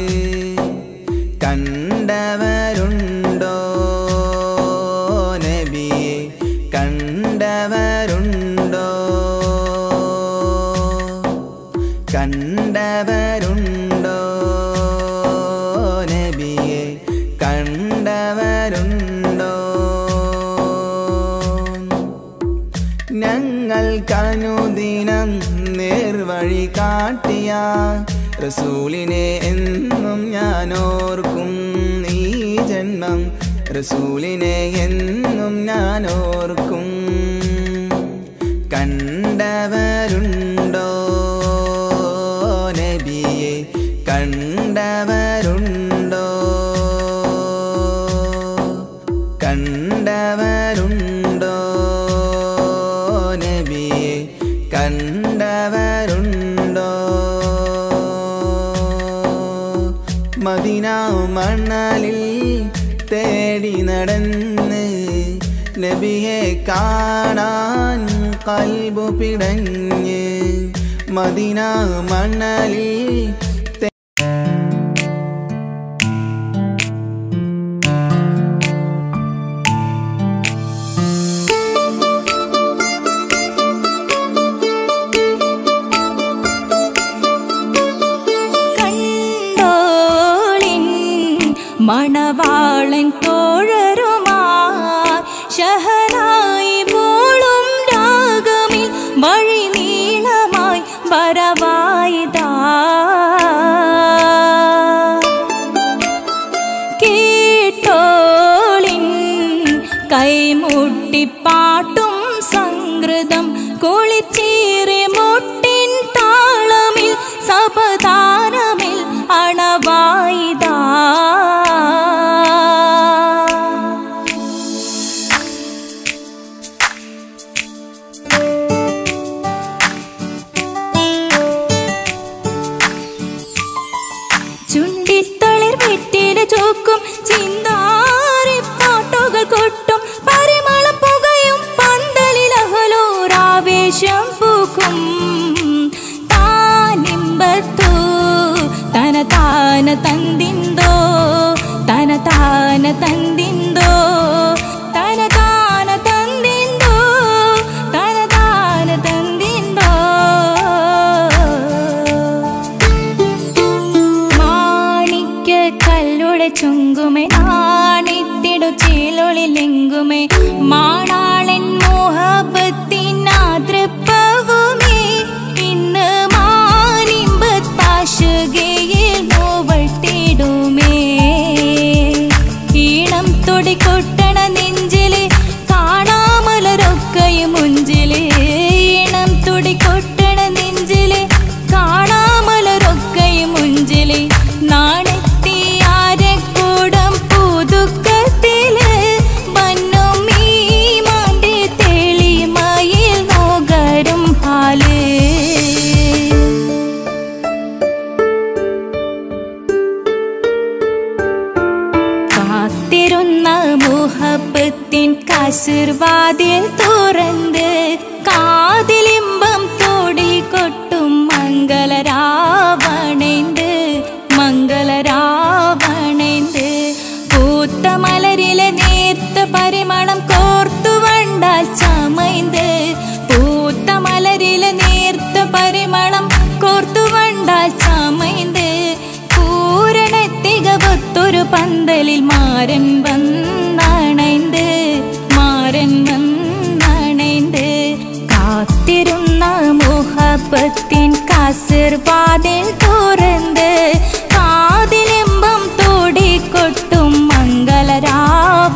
കണ്ടവരുണ്ടോ നബിയെ കണ്ടവരുണ്ടോ കണ്ടവരുണ്ടോ നബിയെ കണ്ടവരുണ്ടോ ഞങ്ങൾക്കനുദിനം നേർവഴി കാട്ടിയ റസൂലിനെ എന്നും ഞാനോർക്കും ഈ ജന്മം റസൂലിനെ എന്നും ഞാനോർക്കും കണ്ടവരുണ്ടോ നബിയെ കണ്ടവരുണ്ടോ കണ്ടവരുണ്ടോ നബിയെ കണ്ടവരുണ്ടോ മദീന മണലിൽ തേടി നടന്ന് നബിയെ കാണാൻ കൽബു പിടഞ്ഞ് മദീന മണലിൽ മണവാളൻ തോഴരുമാ ശഹനായി പോളും രാഗമിൽ വഴി നീളമായി വരവായിതാ കേട്ടോളിൻ കൈമുട്ടിപ്പാട്ടും സംഗൃതം കുളിച്ചേറി മുട്ടിൻ താളമിൽ സപതാരമിൽ അണവായിതാ ചുണ്ടിത്തളിർ വെറ്റില ചോക്കും ചിന്താരി പാട്ടുകൾ കൊട്ടും പരിമള പുകയും പന്തലിൽ അഹലോരാവേശം പൂക്കും താനിമ്പത്തു തന താന തന്തിന്തോ തന താന തന്തിന്തോ തന താന തന്തിന്തോ തന താന തന്തിന്തോ മാണിക്ക കല്ലുടെ ചുങ്കുമേ നാണിത്തിടു ചേലൊളിലെങ്കുമേ മാണാളൻ മോഹബത്തിനാതൃപ്പവുമേ ഇന്ന് മാനിമ്പത്താശുകയിൽ നോവട്ടിടുമേ ഈണം തുടികൊട്ടണ നെഞ്ചില് കാണാമലരൊക്കെയും മുഞ്ചില് ഈണം തുടികൊട്ടണ നെഞ്ചില് കാണാമലരൊക്കെയും മുഞ്ചില് നാണത്തിയാരക്കൂടം പുതുക്കത്തില് വന്നും ഈ മാന്റെ തെളിമയിൽ നോകരും ഹാല് കാത്തിരുന്ന മുഹബത്തിൻ കസിർവാതിൽ തുറന്ന് കാതിലിമ്പം തോടി കൊട്ടും മംഗളരാവണേന്ത് മംഗളരാവണേന്ത് പൂത്ത മലരിലെ നേർത്ത പരിമളം കോർത്തു വണ്ടാൽ ചമൈന്ത് പൂത്ത മലരിലെ നേർത്ത പരിമളം കോർത്തു വണ്ടാൽ ചമൈന്ത് പൂരണത്തികവത്തൊരു പന്തലിൽ മാരൻ വന്നണൈന്ത് മാരൻ വന്നണൈന്ത് കാത്തിരുന്ന മുഹബത്തിൻ കസിർവാതിൽ തുറന്ന് കാതിലിമ്പം തോടി കൊട്ടും മംഗളരാവണേന്ത്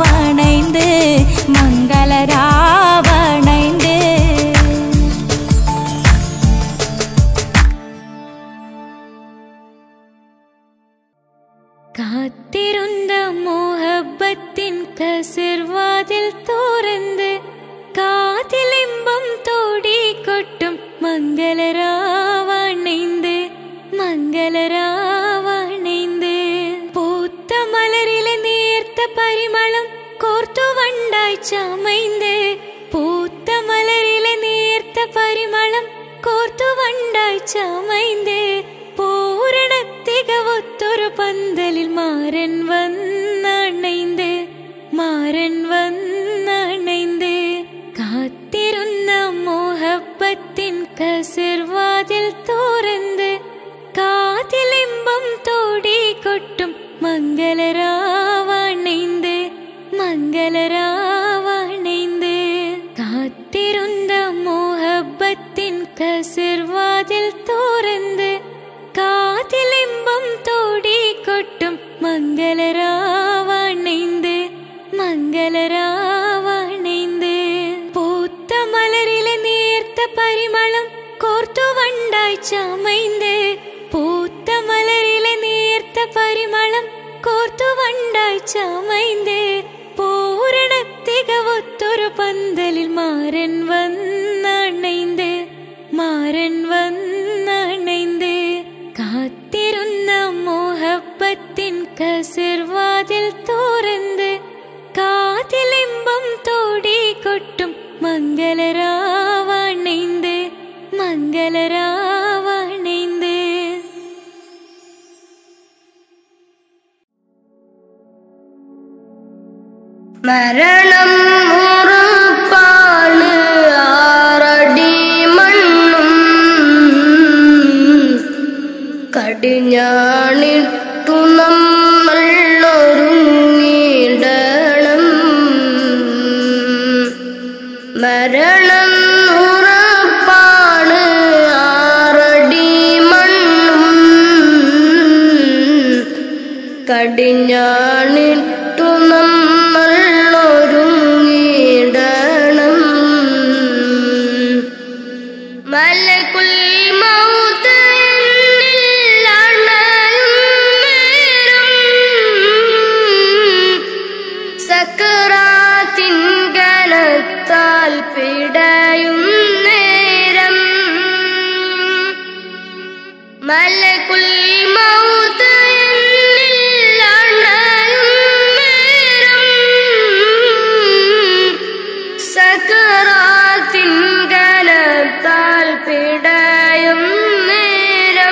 மோகப்பத்தின் கசிர்வாதில் தோறந்து காதிலிம்பம் தோடி கொட்டும் மங்களராவணைந்து மங்களராവണൈந்து പൂത്ത മലരിലെ നേർത്ത പരിമളം കോർത്തു വണ്ടായി ചമൈந்து പൂത്ത മലരിലെ നേർത്ത പരിമളം കോർത്തു വണ്ടായി ചമൈந்து പൂരണ തികവൊത്തൊരു പന്തലിൽ മാരൻ വന്നണൈந்து മാരൻ വന്നണൈந்து കാത്തിരുന്ന മോഹപ്പത്തിൻ കസിർവാതിൽ തുറന്ന് കാതിലിമ്പം തോടി കൊട്ടും മംഗളരാവണൈந்து മംഗളരാവണൈந்து കാത്തിരുന്ന മോഹപ്പത്തിൻ കസിർവാതിൽ തുറന്ന് കാതിലിമ്പം തോടി കൊട്ടും മംഗളരാവണൈந்து മംഗളരാവണൈந்து പൂത്ത മലരിലെ നേർത്ത പരിമളം കോർത്തു വണ്ടായി ചമൈந்து പൂത്ത മലരിലെ നേർത്ത പരിമളം കോർത്തു വണ്ടായി ചമൈந்து പൂരണ തികവൊത്തൊരു പന്തലിൽ മാരൻ വന്നണൈந்து മാരൻ വന്നണൈந்து കാത്തിരുന്ന മോഹപ്പത്തിൻ കസിർവാതിൽ തുറന്ന് കാതിലിമ്പം തോടി കൊട്ടും മംഗളരാവണൈந்து മംഗളരാവണൈந்து മരണം ഉറപ്പാണ് ആറടി മണ്ണും കടിഞ്ഞാണിട്ടു നമ്മൾ ഒരുങ്ങിടണം മരണം ഉറപ്പാണ് ആറടി മണ്ണും കടിഞ്ഞാണിട്ടു നമ്മൾ ഒരുങ്ങിടണം മലക്കുൽ മൗത്ത് എന്നിൽ അണയും നേരം സക്കറാത്തിൻ കനത്താൽ പിടയും നേരം മലക്കുൽ മൗത്ത് എന്നിൽ അണയും നേരം സക്കറാത്തിൻ കനത്താൽ പിടയും നേരം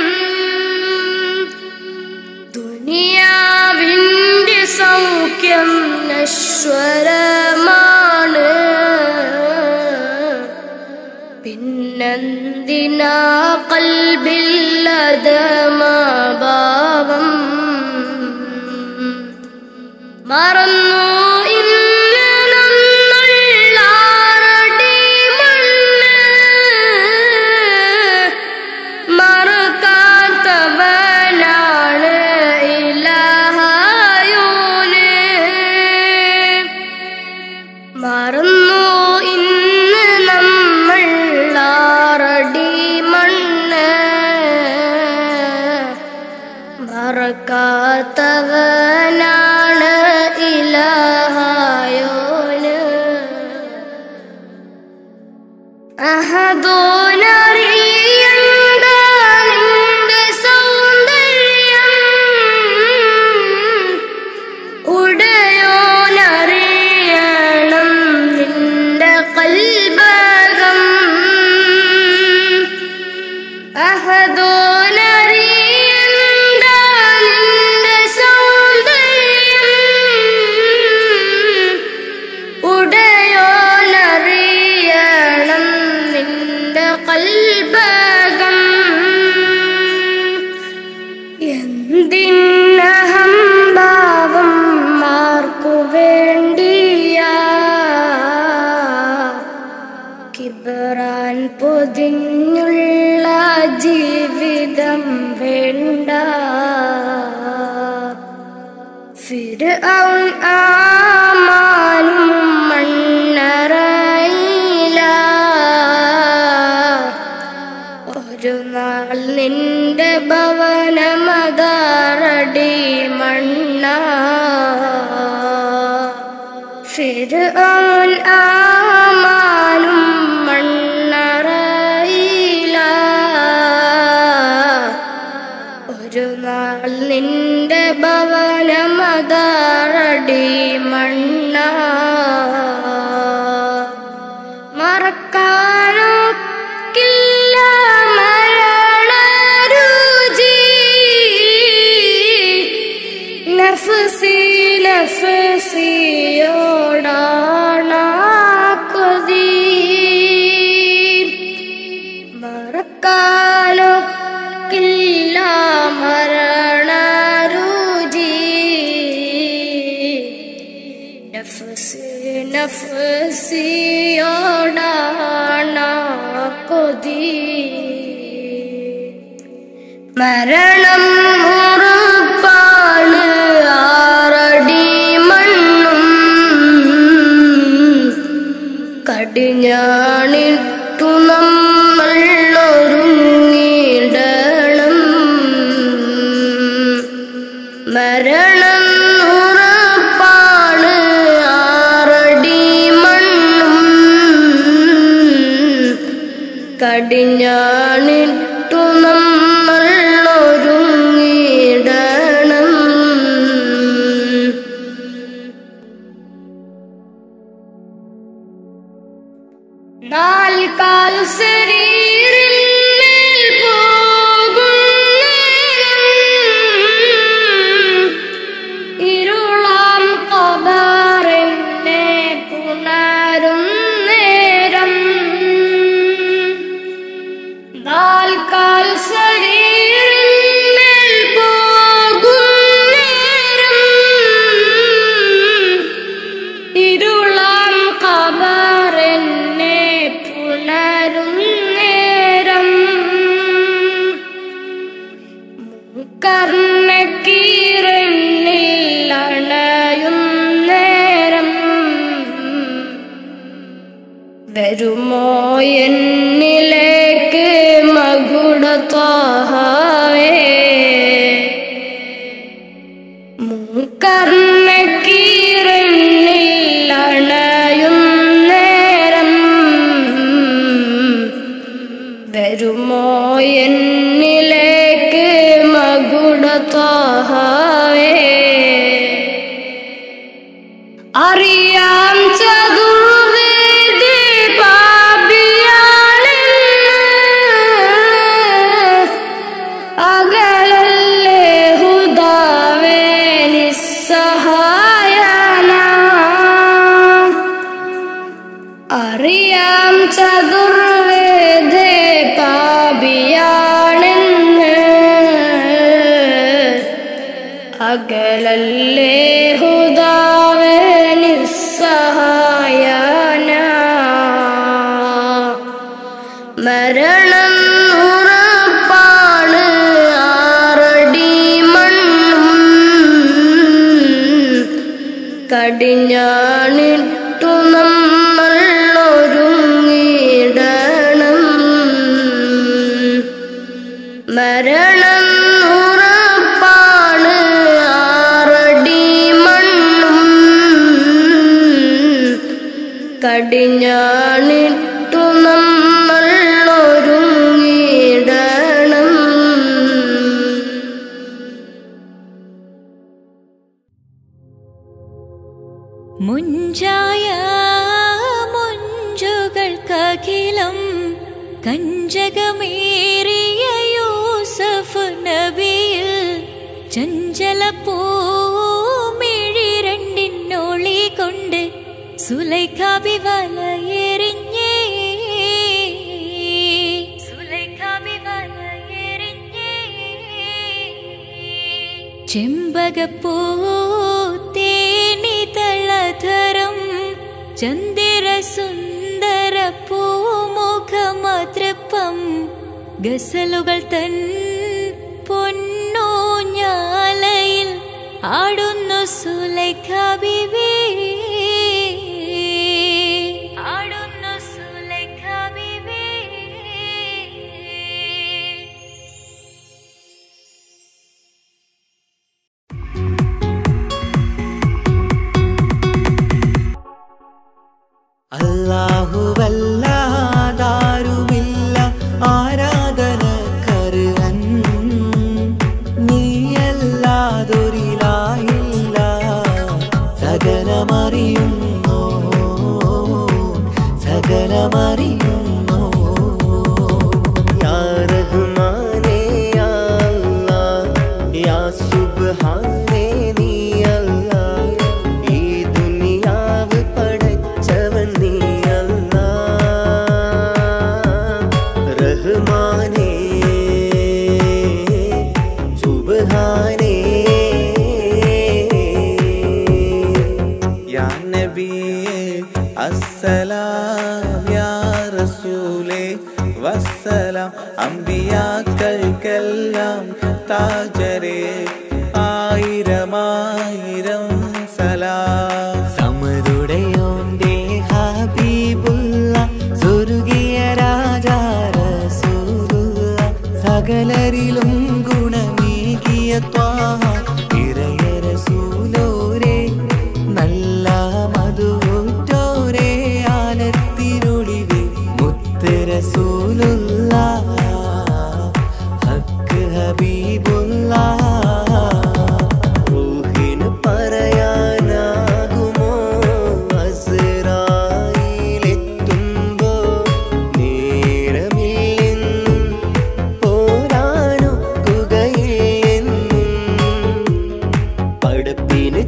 ദുനിയാവിന്റെ സൗഖ്യം നശ്വരമാണ് പിന്നെന്തിനാ ഖൽബില്ലദമാഭാവം മറന്നു ഇന്ന് നമ്മൾ ആറടി മണ്ണ് മറക്കാത്തവനാണ് ഇലാഹായോന് മറന്നു ഇന്ന് നമ്മൾ ആറടി മണ്ണ് മറക്കാത്തവനാണ് ഇലാഹായോന് അഹദോനറിയണ്ട നിന്റെ സൗന്ദര്യം ഉടയോനറിയണം നിന്റെ കൽബകം അഹദോനറിയണ്ട നിന്റെ സൗന്ദര്യം ഉടയോനറിയണം നിന്റെ കൽബകം എന്തിനഹംഭാവം ആർക്കു വേണ്ടിയാ കിബറാൻ പൊതിഞ്ഞുള്ള ജീവിതം വേണ്ട ഫിർഔൻ ആമാനും മണ്ണറയില ഒരു നിന്റെ ഭവനമതാറടി മണ്ണ ഫിർഔൻ ആമാനും മണ്ണറയില ഒരു നാൾ നിന്റെ ഭവനമതാറടി മണ്ണ മറക്കാനൊക്കില്ല മരണരുചി നഫ്സി നഫ്സിയോടാണ കൊതി മറക്കാനൊക്കില്ല മരണരുചി നഫ്സി നഫ്സിയോടാണ കൊതി മരണം ഉറപ്പാണ് ആറടി മണ്ണും കടിഞ്ഞാണിട്ടു നമ്മൾ ഒരുങ്ങിടണം മരണം ഉറപ്പാണ് ആറടി മണ്ണും കടിഞ്ഞാണിട്ടു നമ്മൾ ഒരുങ്ങിടണം നാൽക്കാൽ ശരീരമേൽ പോകും ഇരുളാം ഖബറിനെ പുണരും നേരം നാൽക്കാൽ ശരീരമേൽ പോകും നേരം ഇരുളാം ഖബറിനെ പുണരും നേരം കർണക്കീറന്നിൽ അണയും നേരം വരുമോ എന്നിലേക്ക് മകുടത്താഹവേ കർണക്കീറന്നിൽ അണയും നേരം വരുമോ എന്നിലേക്ക് മകുടത്താഹവേ അറിയാം ചതുർവേദി പാപിയാണെന്ന് അകലല്ലേ ഹുദാവേ നിസ്സഹായന അറിയാം ചതുർവേദി പാപിയാണെന്ന് അകലല്ലേ ഹുദാവേ നിസ്സഹായന മരണം ഉറപ്പാണ് ആറടി മണ്ണും കടിഞ്ഞാണിട്ടു നമ്മൾ ഒരുങ്ങിടണം മരണം ഉറപ്പാണ് ആറടി മണ്ണും കടിഞ്ഞാണിട്ടു നമ്മൾ ഒരുങ്ങിടണം മുഞ്ചായ മുഞ്ചുകൾക്കഖിലം കഞ്ചകമേറിയ യൂസഫ് നബിയിൽ ചഞ്ചല പൂമിഴി രണ്ടിനൊളി കൊണ്ട് സുലൈഖാബി വലയെറിഞ്ഞേ സുലൈഖാബി വലയെറിഞ്ഞേ ചെമ്പകപ്പൂ തേനിതളധരം ചന്ദിര സുന്ദര പൂമുഖമതൃപ്പം ഗസലുകൾ തൻ പൊന്നൂഞ്ഞാലയിൽ ആടുന്നു സുലൈഖാ ബീവി ആടുന്നു സുലൈഖാ ബീവി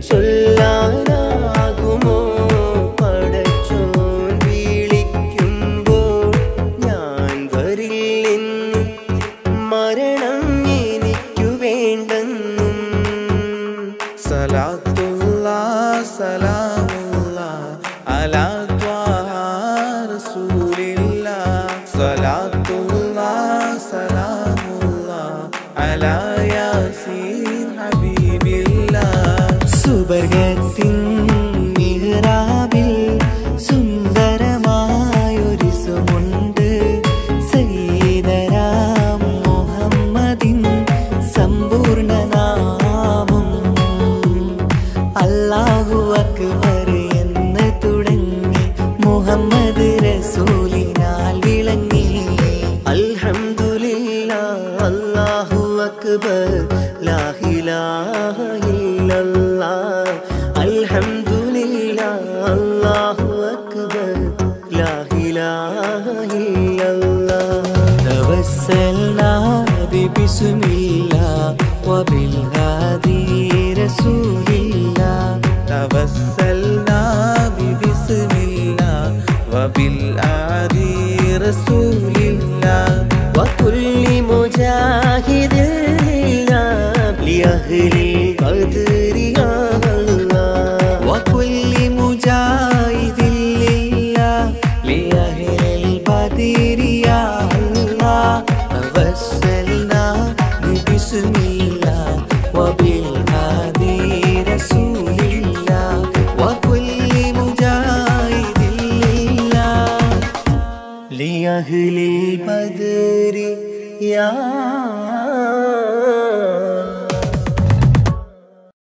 ചൊല്ലാനാകുമോ പടച്ചോൻ വിളിക്കുമ്പോൾ ഞാൻ വരില്ലെന്ന് മരണം എനിക്കു വേണ്ടെന്നും സലാത്തുല്ലാ സലാമുല്ലാ അലാ ത്വാഹ റസൂലില്ലാ സലാത്തുല്ലാ സലാമുല്ലാ അലാ യാസീൻ ഹബീബില്ലാ സുബർഗത്തിൻ മിഹ്റാബിൽ സുന്ദരമായൊരു സുമുണ്ട് സയ്യിദനാ മുഹമ്മദിൻ സമ്പൂർണ്ണ നാമം അല്ലാഹു അക്ബർ എന്ന് തുടങ്ങി മുഹമ്മദ് റസൂലിനാൽ വിളങ്ങി അൽഹംദുലില്ലാ അല്ലാഹു അക്ബർ ലാ ഇലാഹ ഇല്ലല്ലാഹ് അൽഹംദുലില്ലാ അല്ലാഹു അക്ബർ ലാ ഇലാഹ ഇല്ലല്ലാഹ് തവസ്സൽനാ ബിസ്മില്ലാഹ് വബിൽ ഹാദി റസൂലില്ലാ توسلنا ببسم الله وبالآدي رسول الله وكل مجاهد لله لأهل البدر يا الله وكل مجاهد لله لأهل البدر يا الله توسلنا ببسم الله وبالهادي رسول الله وكل مجاهد لله لأهل البدر يا